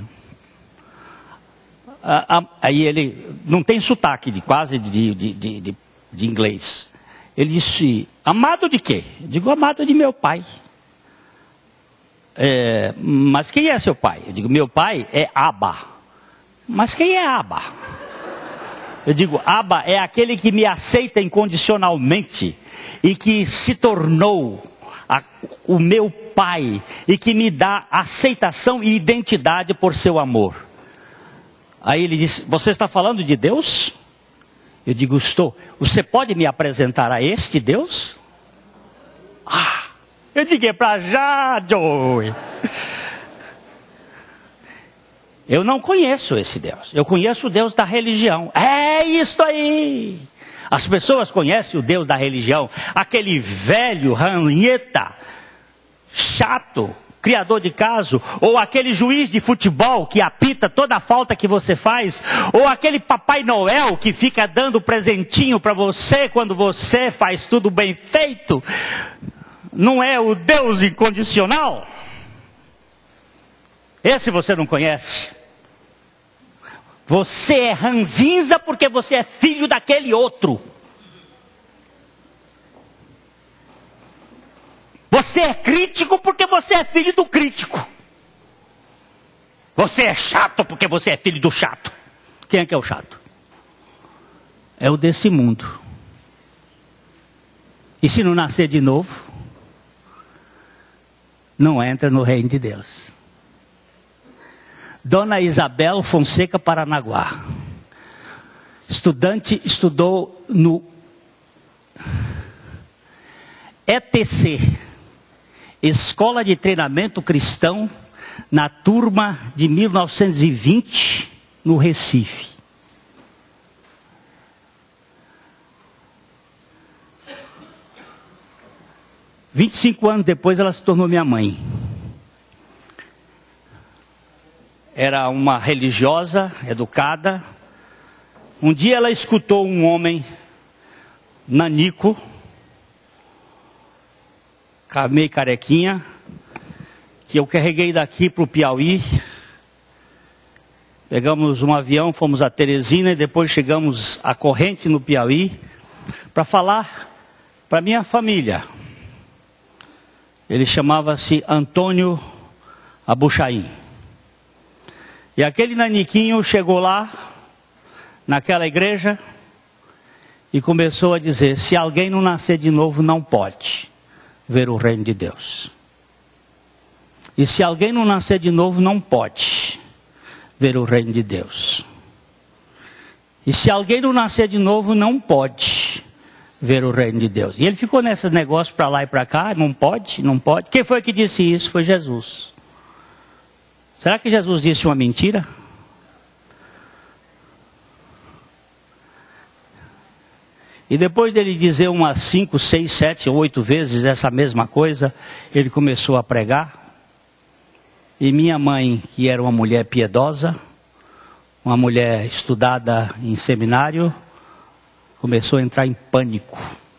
Aí ele, não tem sotaque de quase de, de, de, de, de inglês. Ele disse, amado de quê? Eu digo, amado de meu pai. É, mas quem é seu pai? Eu digo, meu pai é Abba. Mas quem é Abba? Eu digo, Abba é aquele que me aceita incondicionalmente e que se tornou a, o meu pai e que me dá aceitação e identidade por seu amor. Aí ele disse, você está falando de Deus? Eu digo, estou. Você pode me apresentar a este Deus? Ah, eu digo, é para já, Joey. Eu não conheço esse Deus. Eu conheço o Deus da religião. É isso aí. As pessoas conhecem o Deus da religião. Aquele velho ranheta, chato, criador de caso. Ou aquele juiz de futebol que apita toda a falta que você faz. Ou aquele Papai Noel que fica dando presentinho para você quando você faz tudo bem feito. Não é o Deus incondicional? Esse você não conhece. Você é ranzinza porque você é filho daquele outro. Você é crítico porque você é filho do crítico. Você é chato porque você é filho do chato. Quem é que é o chato? É o desse mundo. E se não nascer de novo, não entra no reino de Deus. Dona Isabel Fonseca Paranaguá. Estudante, estudou no E T C, Escola de Treinamento Cristão, na turma de mil novecentos e vinte, no Recife. vinte e cinco anos depois ela se tornou minha mãe. Era uma religiosa, educada. Um dia ela escutou um homem, nanico, meio carequinha, que eu carreguei daqui para o Piauí. Pegamos um avião, fomos a Teresina e depois chegamos a Corrente, no Piauí, para falar para minha família. Ele chamava-se Antônio Abuchaim. E aquele naniquinho chegou lá, naquela igreja, e começou a dizer, se alguém não nascer de novo, não pode ver o reino de Deus. E se alguém não nascer de novo, não pode ver o reino de Deus. E se alguém não nascer de novo, não pode ver o reino de Deus. E ele ficou nesse negócio para lá e para cá, não pode, não pode. Quem foi que disse isso? Foi Jesus. Será que Jesus disse uma mentira? E depois dele dizer umas cinco, seis, sete, oito vezes essa mesma coisa, ele começou a pregar. E minha mãe, que era uma mulher piedosa, uma mulher estudada em seminário, começou a entrar em pânico.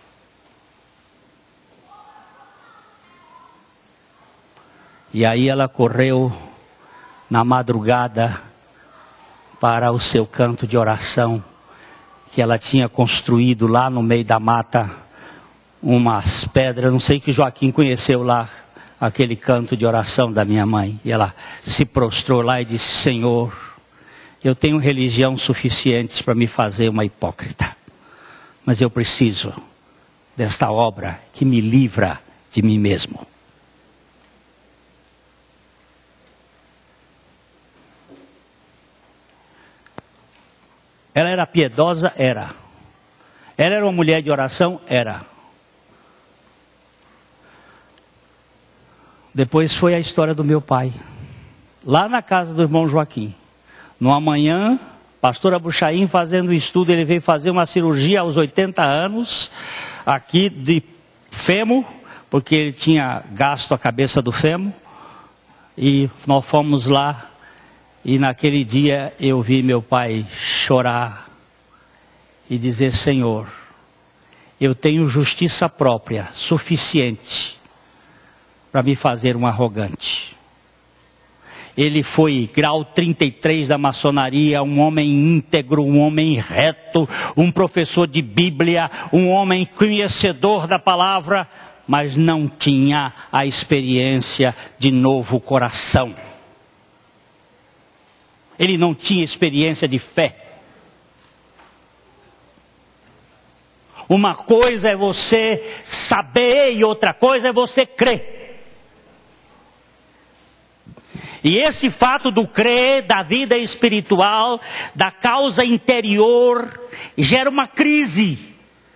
E aí ela correu na madrugada para o seu canto de oração, que ela tinha construído lá no meio da mata, umas pedras, não sei que Joaquim conheceu lá, aquele canto de oração da minha mãe. E ela se prostrou lá e disse, Senhor, eu tenho religião suficiente para me fazer uma hipócrita, mas eu preciso desta obra que me livra de mim mesmo. Ela era piedosa? Era. Ela era uma mulher de oração? Era. Depois foi a história do meu pai. Lá na casa do irmão Joaquim. Numa manhã Pastor Abuchaim fazendo estudo, ele veio fazer uma cirurgia aos oitenta anos, aqui de fêmur, porque ele tinha gasto a cabeça do fêmur, e nós fomos lá, e naquele dia eu vi meu pai chorar e dizer: Senhor, eu tenho justiça própria, suficiente, para me fazer um arrogante. Ele foi grau trinta e três da maçonaria, um homem íntegro, um homem reto, um professor de Bíblia, um homem conhecedor da palavra, mas não tinha a experiência de novo coração. Ele não tinha experiência de fé. Uma coisa é você saber e outra coisa é você crer. E esse fato do crer, da vida espiritual, da causa interior, gera uma crise.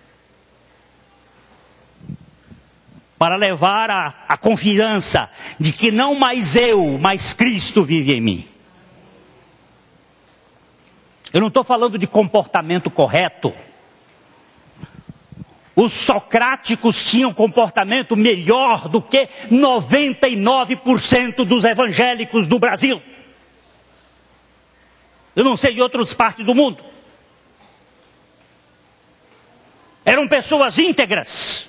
Para levar a, a confiança de que não mais eu, mas Cristo vive em mim. Eu não estou falando de comportamento correto. Os socráticos tinham comportamento melhor do que noventa e nove por cento dos evangélicos do Brasil. Eu não sei de outras partes do mundo. Eram pessoas íntegras.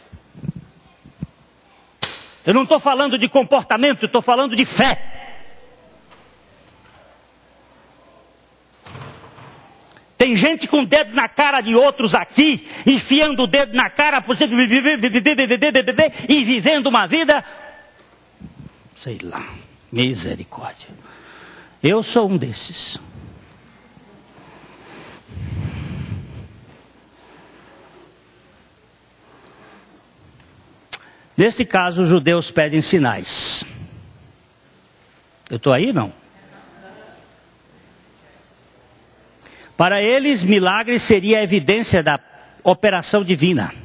Eu não estou falando de comportamento, eu estou falando de fé. Tem gente com o dedo na cara de outros aqui, enfiando o dedo na cara e vivendo uma vida, sei lá, misericórdia. Eu sou um desses. Nesse caso, os judeus pedem sinais. Eu estou aí, não? Para eles, milagre seria a evidência da operação divina.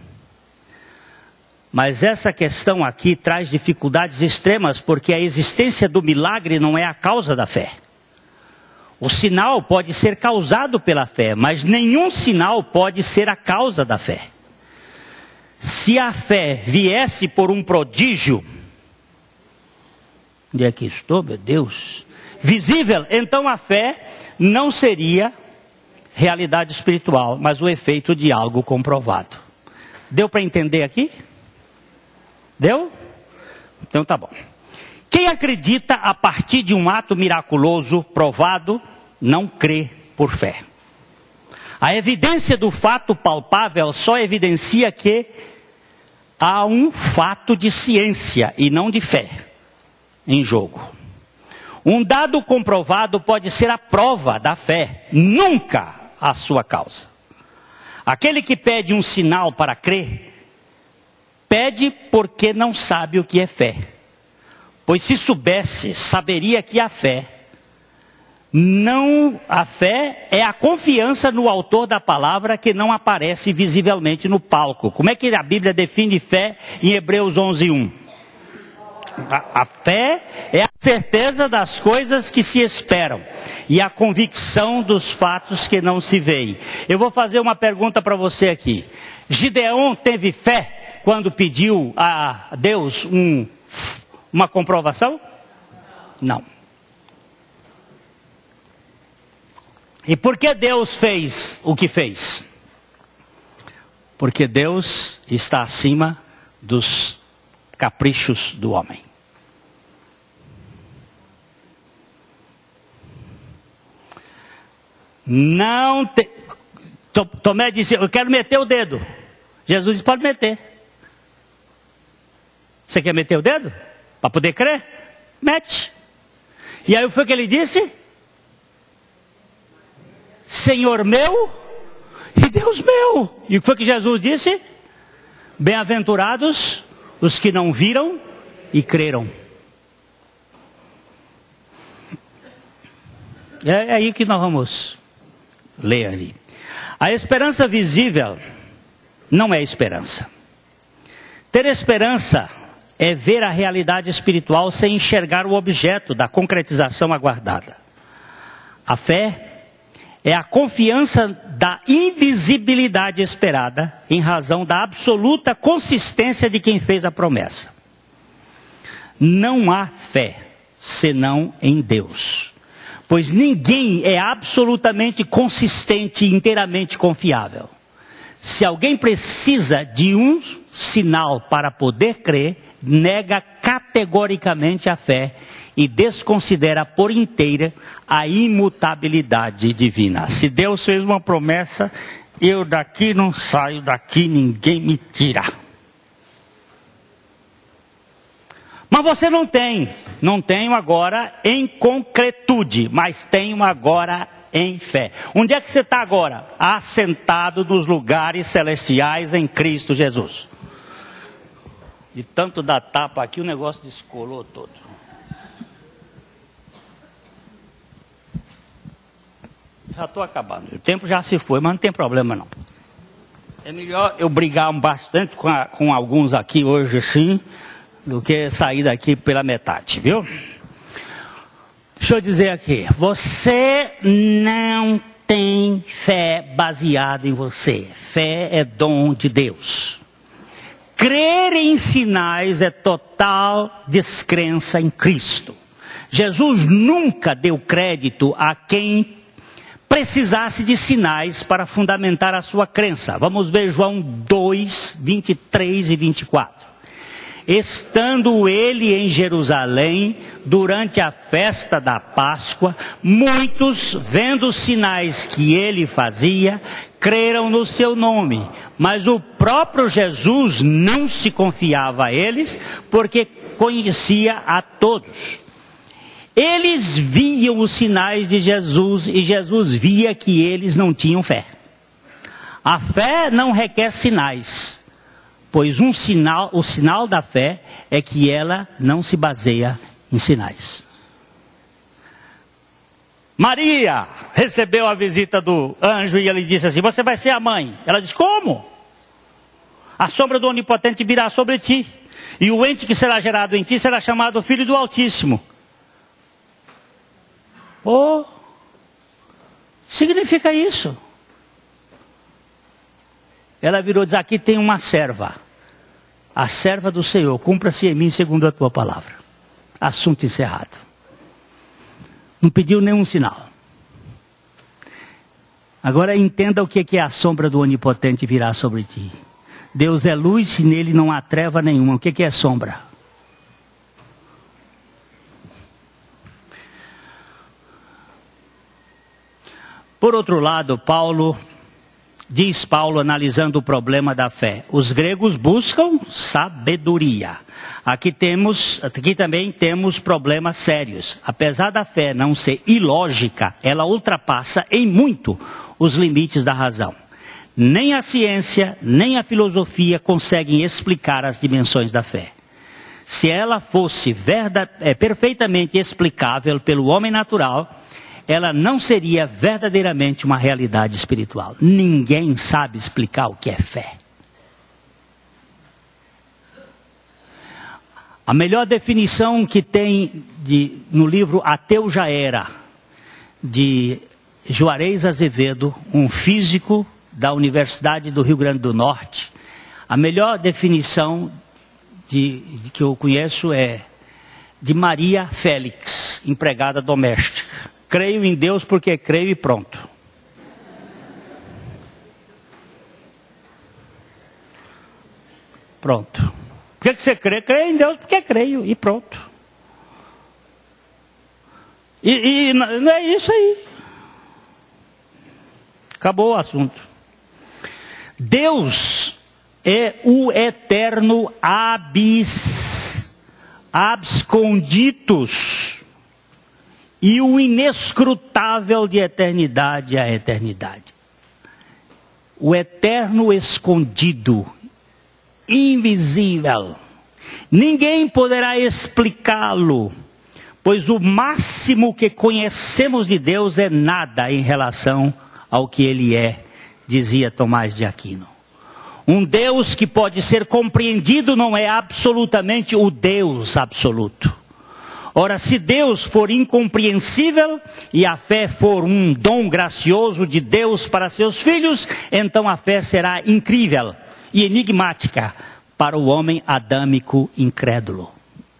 Mas essa questão aqui traz dificuldades extremas, porque a existência do milagre não é a causa da fé. O sinal pode ser causado pela fé, mas nenhum sinal pode ser a causa da fé. Se a fé viesse por um prodígio, onde é que estou, meu Deus? Visível, então a fé não seria realidade espiritual, mas o efeito de algo comprovado. Deu para entender aqui? Deu? Então tá bom. Quem acredita a partir de um ato miraculoso provado, não crê por fé. A evidência do fato palpável só evidencia que há um fato de ciência e não de fé em jogo. Um dado comprovado pode ser a prova da fé, nunca a sua causa. Aquele que pede um sinal para crer, pede porque não sabe o que é fé. Pois se soubesse, saberia que a fé, não, a fé é a confiança no autor da palavra que não aparece visivelmente no palco. Como é que a Bíblia define fé em Hebreus onze, um? A, a fé é a certeza das coisas que se esperam e a convicção dos fatos que não se veem. Eu vou fazer uma pergunta para você aqui. Gideão teve fé quando pediu a Deus um, uma comprovação? Não. E por que Deus fez o que fez? Porque Deus está acima dos caprichos do homem. Não te... Tomé disse: eu quero meter o dedo. Jesus disse: pode meter. Você quer meter o dedo? Para poder crer? Mete. E aí foi o que ele disse? Senhor meu e Deus meu. E o que foi que Jesus disse? Bem-aventurados os que não viram e creram. É, é aí que nós vamos ler ali. A esperança visível não é esperança. Ter esperança é ver a realidade espiritual sem enxergar o objeto da concretização aguardada. A fé é a confiança da invisibilidade esperada em razão da absoluta consistência de quem fez a promessa. Não há fé senão em Deus, pois ninguém é absolutamente consistente e inteiramente confiável. Se alguém precisa de um sinal para poder crer, nega categoricamente a fé e desconsidera por inteira a imutabilidade divina. Se Deus fez uma promessa, eu daqui não saio, daqui ninguém me tira. Mas você não tem, não tenho agora em concretude, mas tenho agora em fé. Onde é que você está agora? Assentado nos lugares celestiais em Cristo Jesus. De tanto dar tapa aqui, o negócio descolou todo. Já estou acabando. O tempo já se foi, mas não tem problema não. É melhor eu brigar bastante com, a, com alguns aqui hoje sim, do que sair daqui pela metade, viu? Deixa eu dizer aqui, você não tem fé baseada em você. Fé é dom de Deus. Crer em sinais é total descrença em Cristo. Jesus nunca deu crédito a quem precisasse de sinais para fundamentar a sua crença. Vamos ver João dois, vinte e três e vinte e quatro. Estando ele em Jerusalém, durante a festa da Páscoa, muitos, vendo os sinais que ele fazia, creram no seu nome. Mas o próprio Jesus não se confiava a eles, porque conhecia a todos. Eles viam os sinais de Jesus e Jesus via que eles não tinham fé. A fé não requer sinais. Pois um sinal, o sinal da fé é que ela não se baseia em sinais. Maria recebeu a visita do anjo e ele disse assim, você vai ser a mãe. Ela disse, como? A sombra do Onipotente virá sobre ti, e o ente que será gerado em ti será chamado Filho do Altíssimo. Oh, significa isso. Ela virou e disse, aqui tem uma serva. A serva do Senhor, cumpra-se em mim segundo a tua palavra. Assunto encerrado. Não pediu nenhum sinal. Agora entenda o que é a sombra do Onipotente virá sobre ti. Deus é luz e nele não há treva nenhuma. O que é sombra? Por outro lado, Paulo... Diz Paulo, analisando o problema da fé. Os gregos buscam sabedoria. Aqui temos, aqui também temos problemas sérios. Apesar da fé não ser ilógica, ela ultrapassa em muito os limites da razão. Nem a ciência, nem a filosofia conseguem explicar as dimensões da fé. Se ela fosse verdade, é, perfeitamente explicável pelo homem natural, ela não seria verdadeiramente uma realidade espiritual. Ninguém sabe explicar o que é fé. A melhor definição que tem de, no livro Ateu Já Era, de Juarez Azevedo, um físico da Universidade do Rio Grande do Norte, a melhor definição de, de que eu conheço é de Maria Félix, empregada doméstica. Creio em Deus porque creio e pronto. Pronto. Por que você crê? Creio em Deus porque creio e pronto. E, e não é isso aí. Acabou o assunto. Deus é o eterno abis, absconditus. E o inescrutável de eternidade a eternidade. O eterno escondido, invisível. Ninguém poderá explicá-lo, pois o máximo que conhecemos de Deus é nada em relação ao que Ele é, dizia Tomás de Aquino. Um Deus que pode ser compreendido não é absolutamente o Deus absoluto. Ora, se Deus for incompreensível e a fé for um dom gracioso de Deus para seus filhos, então a fé será incrível e enigmática para o homem adâmico incrédulo.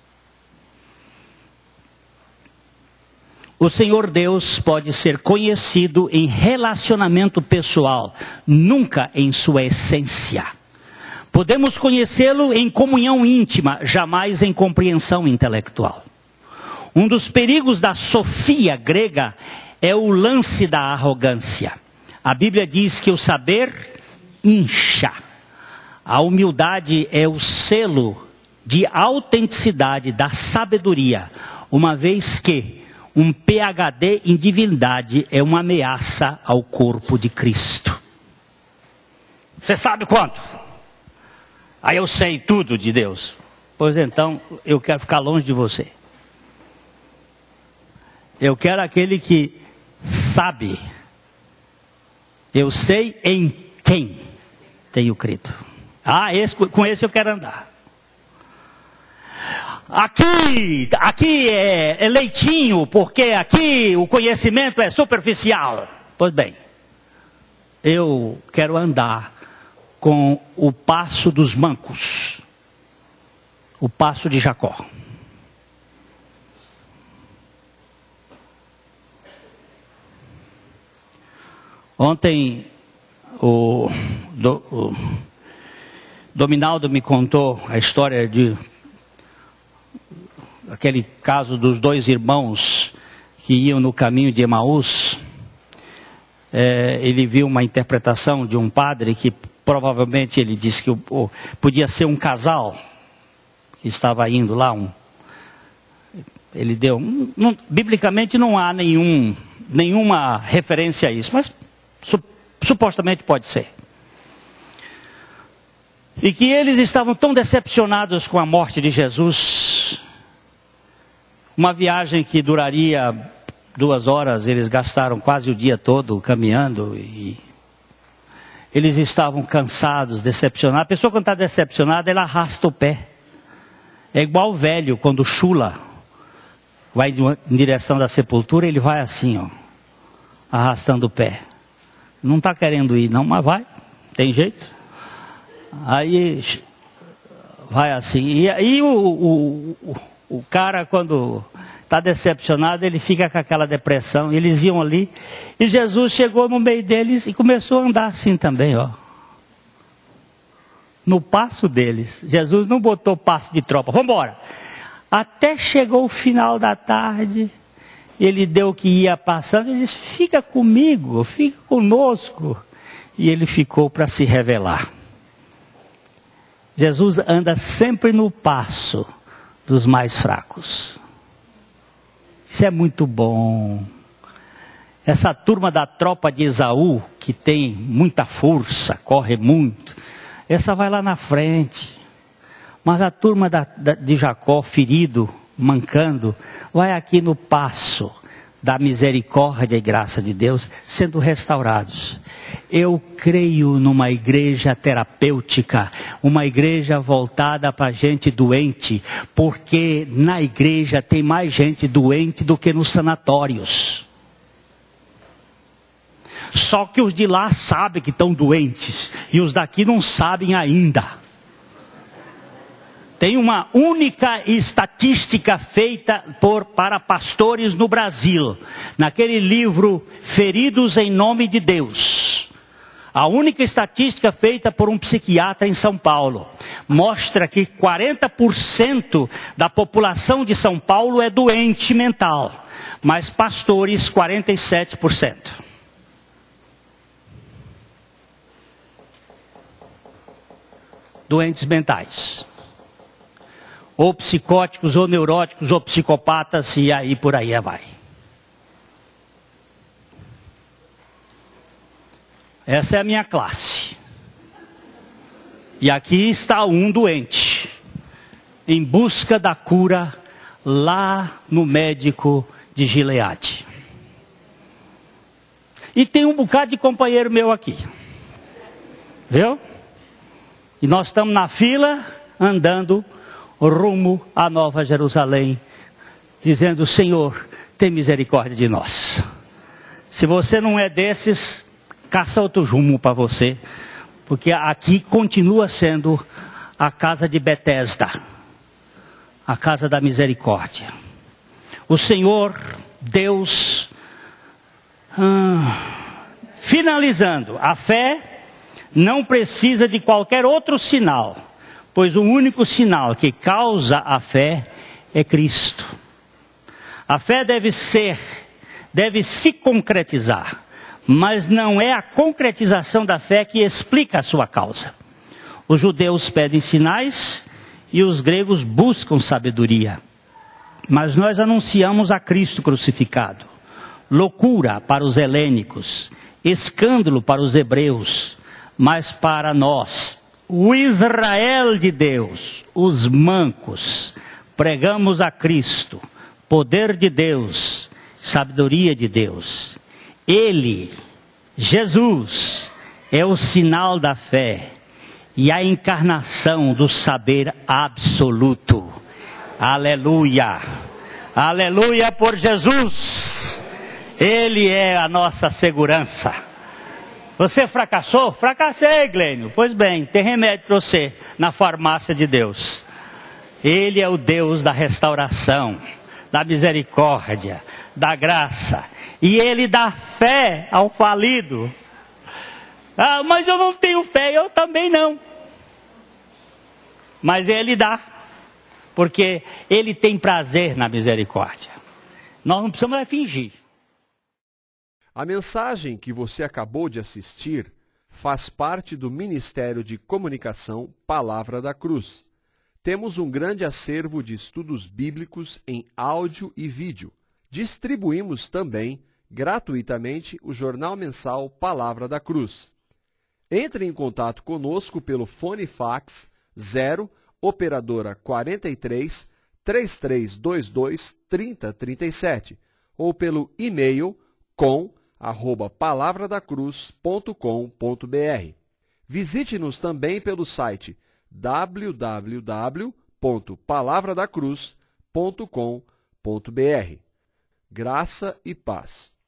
O Senhor Deus pode ser conhecido em relacionamento pessoal, nunca em sua essência. Podemos conhecê-lo em comunhão íntima, jamais em compreensão intelectual. Um dos perigos da sofia grega é o lance da arrogância. A Bíblia diz que o saber incha. A humildade é o selo de autenticidade da sabedoria, uma vez que um P H D em divindade é uma ameaça ao corpo de Cristo. Você sabe quanto? Aí eu sei tudo de Deus. Pois então, eu quero ficar longe de você. Eu quero aquele que sabe. Eu sei em quem tenho crido. Ah, esse, com esse eu quero andar. Aqui, aqui é, é leitinho, porque aqui o conhecimento é superficial. Pois bem, eu quero andar com o passo dos mancos. O passo de Jacó. Ontem o, do, o Dominaldo me contou a história de aquele caso dos dois irmãos que iam no caminho de Emaús. É, ele viu uma interpretação de um padre que provavelmente ele disse que o, o, podia ser um casal que estava indo lá. Um, ele deu, não, biblicamente não há nenhum, nenhuma referência a isso, mas supostamente pode ser. E que eles estavam tão decepcionados com a morte de Jesus. Uma viagem que duraria duas horas, eles gastaram quase o dia todo caminhando. E eles estavam cansados, decepcionados. A pessoa quando está decepcionada, ela arrasta o pé. É igual o velho, quando chula, vai em direção da sepultura, ele vai assim, ó, arrastando o pé. Não está querendo ir não, mas vai, tem jeito. Aí vai assim. E aí o, o, o, o cara, quando está decepcionado, ele fica com aquela depressão. Eles iam ali e Jesus chegou no meio deles e começou a andar assim também, ó. No passo deles. Jesus não botou passo de tropa. Vamos embora. Até chegou o final da tarde. Ele deu o que ia passando, ele disse, fica comigo, fica conosco. E ele ficou para se revelar. Jesus anda sempre no passo dos mais fracos. Isso é muito bom. Essa turma da tropa de Esaú, que tem muita força, corre muito, essa vai lá na frente. Mas a turma da, da, de Jacó, ferido, mancando, vai aqui no passo da misericórdia e graça de Deus, sendo restaurados. Eu creio numa igreja terapêutica, uma igreja voltada para gente doente, porque na igreja tem mais gente doente do que nos sanatórios. Só que os de lá sabem que estão doentes, e os daqui não sabem ainda. Tem uma única estatística feita por, para pastores no Brasil. Naquele livro, Feridos em Nome de Deus. A única estatística feita por um psiquiatra em São Paulo. Mostra que quarenta por cento da população de São Paulo é doente mental. Mas pastores, quarenta e sete por cento. Doentes mentais. Ou psicóticos, ou neuróticos, ou psicopatas, e aí por aí vai. Essa é a minha classe. E aqui está um doente, em busca da cura, lá no médico de Gileade. E tem um bocado de companheiro meu aqui. Viu? E nós estamos na fila, andando rumo à Nova Jerusalém, dizendo: Senhor, tem misericórdia de nós. Se você não é desses, caça outro rumo para você, porque aqui continua sendo a casa de Betesda, a casa da misericórdia. O Senhor, Deus, hum, finalizando, a fé não precisa de qualquer outro sinal, pois o único sinal que causa a fé é Cristo. A fé deve ser, deve se concretizar, mas não é a concretização da fé que explica a sua causa. Os judeus pedem sinais e os gregos buscam sabedoria. Mas nós anunciamos a Cristo crucificado. Loucura para os helênicos, escândalo para os hebreus, mas para nós, o Israel de Deus, os mancos, pregamos a Cristo, poder de Deus, sabedoria de Deus. Ele, Jesus, é o sinal da fé e a encarnação do saber absoluto. Aleluia, aleluia por Jesus. Ele é a nossa segurança. Você fracassou? Fracassei, Glênio. Pois bem, tem remédio para você na farmácia de Deus. Ele é o Deus da restauração, da misericórdia, da graça. E Ele dá fé ao falido. Ah, mas eu não tenho fé, eu também não. Mas Ele dá. Porque Ele tem prazer na misericórdia. Nós não precisamos fingir. A mensagem que você acabou de assistir faz parte do Ministério de Comunicação Palavra da Cruz. Temos um grande acervo de estudos bíblicos em áudio e vídeo. Distribuímos também, gratuitamente, o jornal mensal Palavra da Cruz. Entre em contato conosco pelo fone fax zero operadora quarenta e três, trinta e três vinte e dois, trinta, trinta e sete ou pelo e-mail com arroba palavradacruz ponto com ponto br. Visite-nos também pelo site w w w ponto palavradacruz ponto com ponto br. Graça e paz.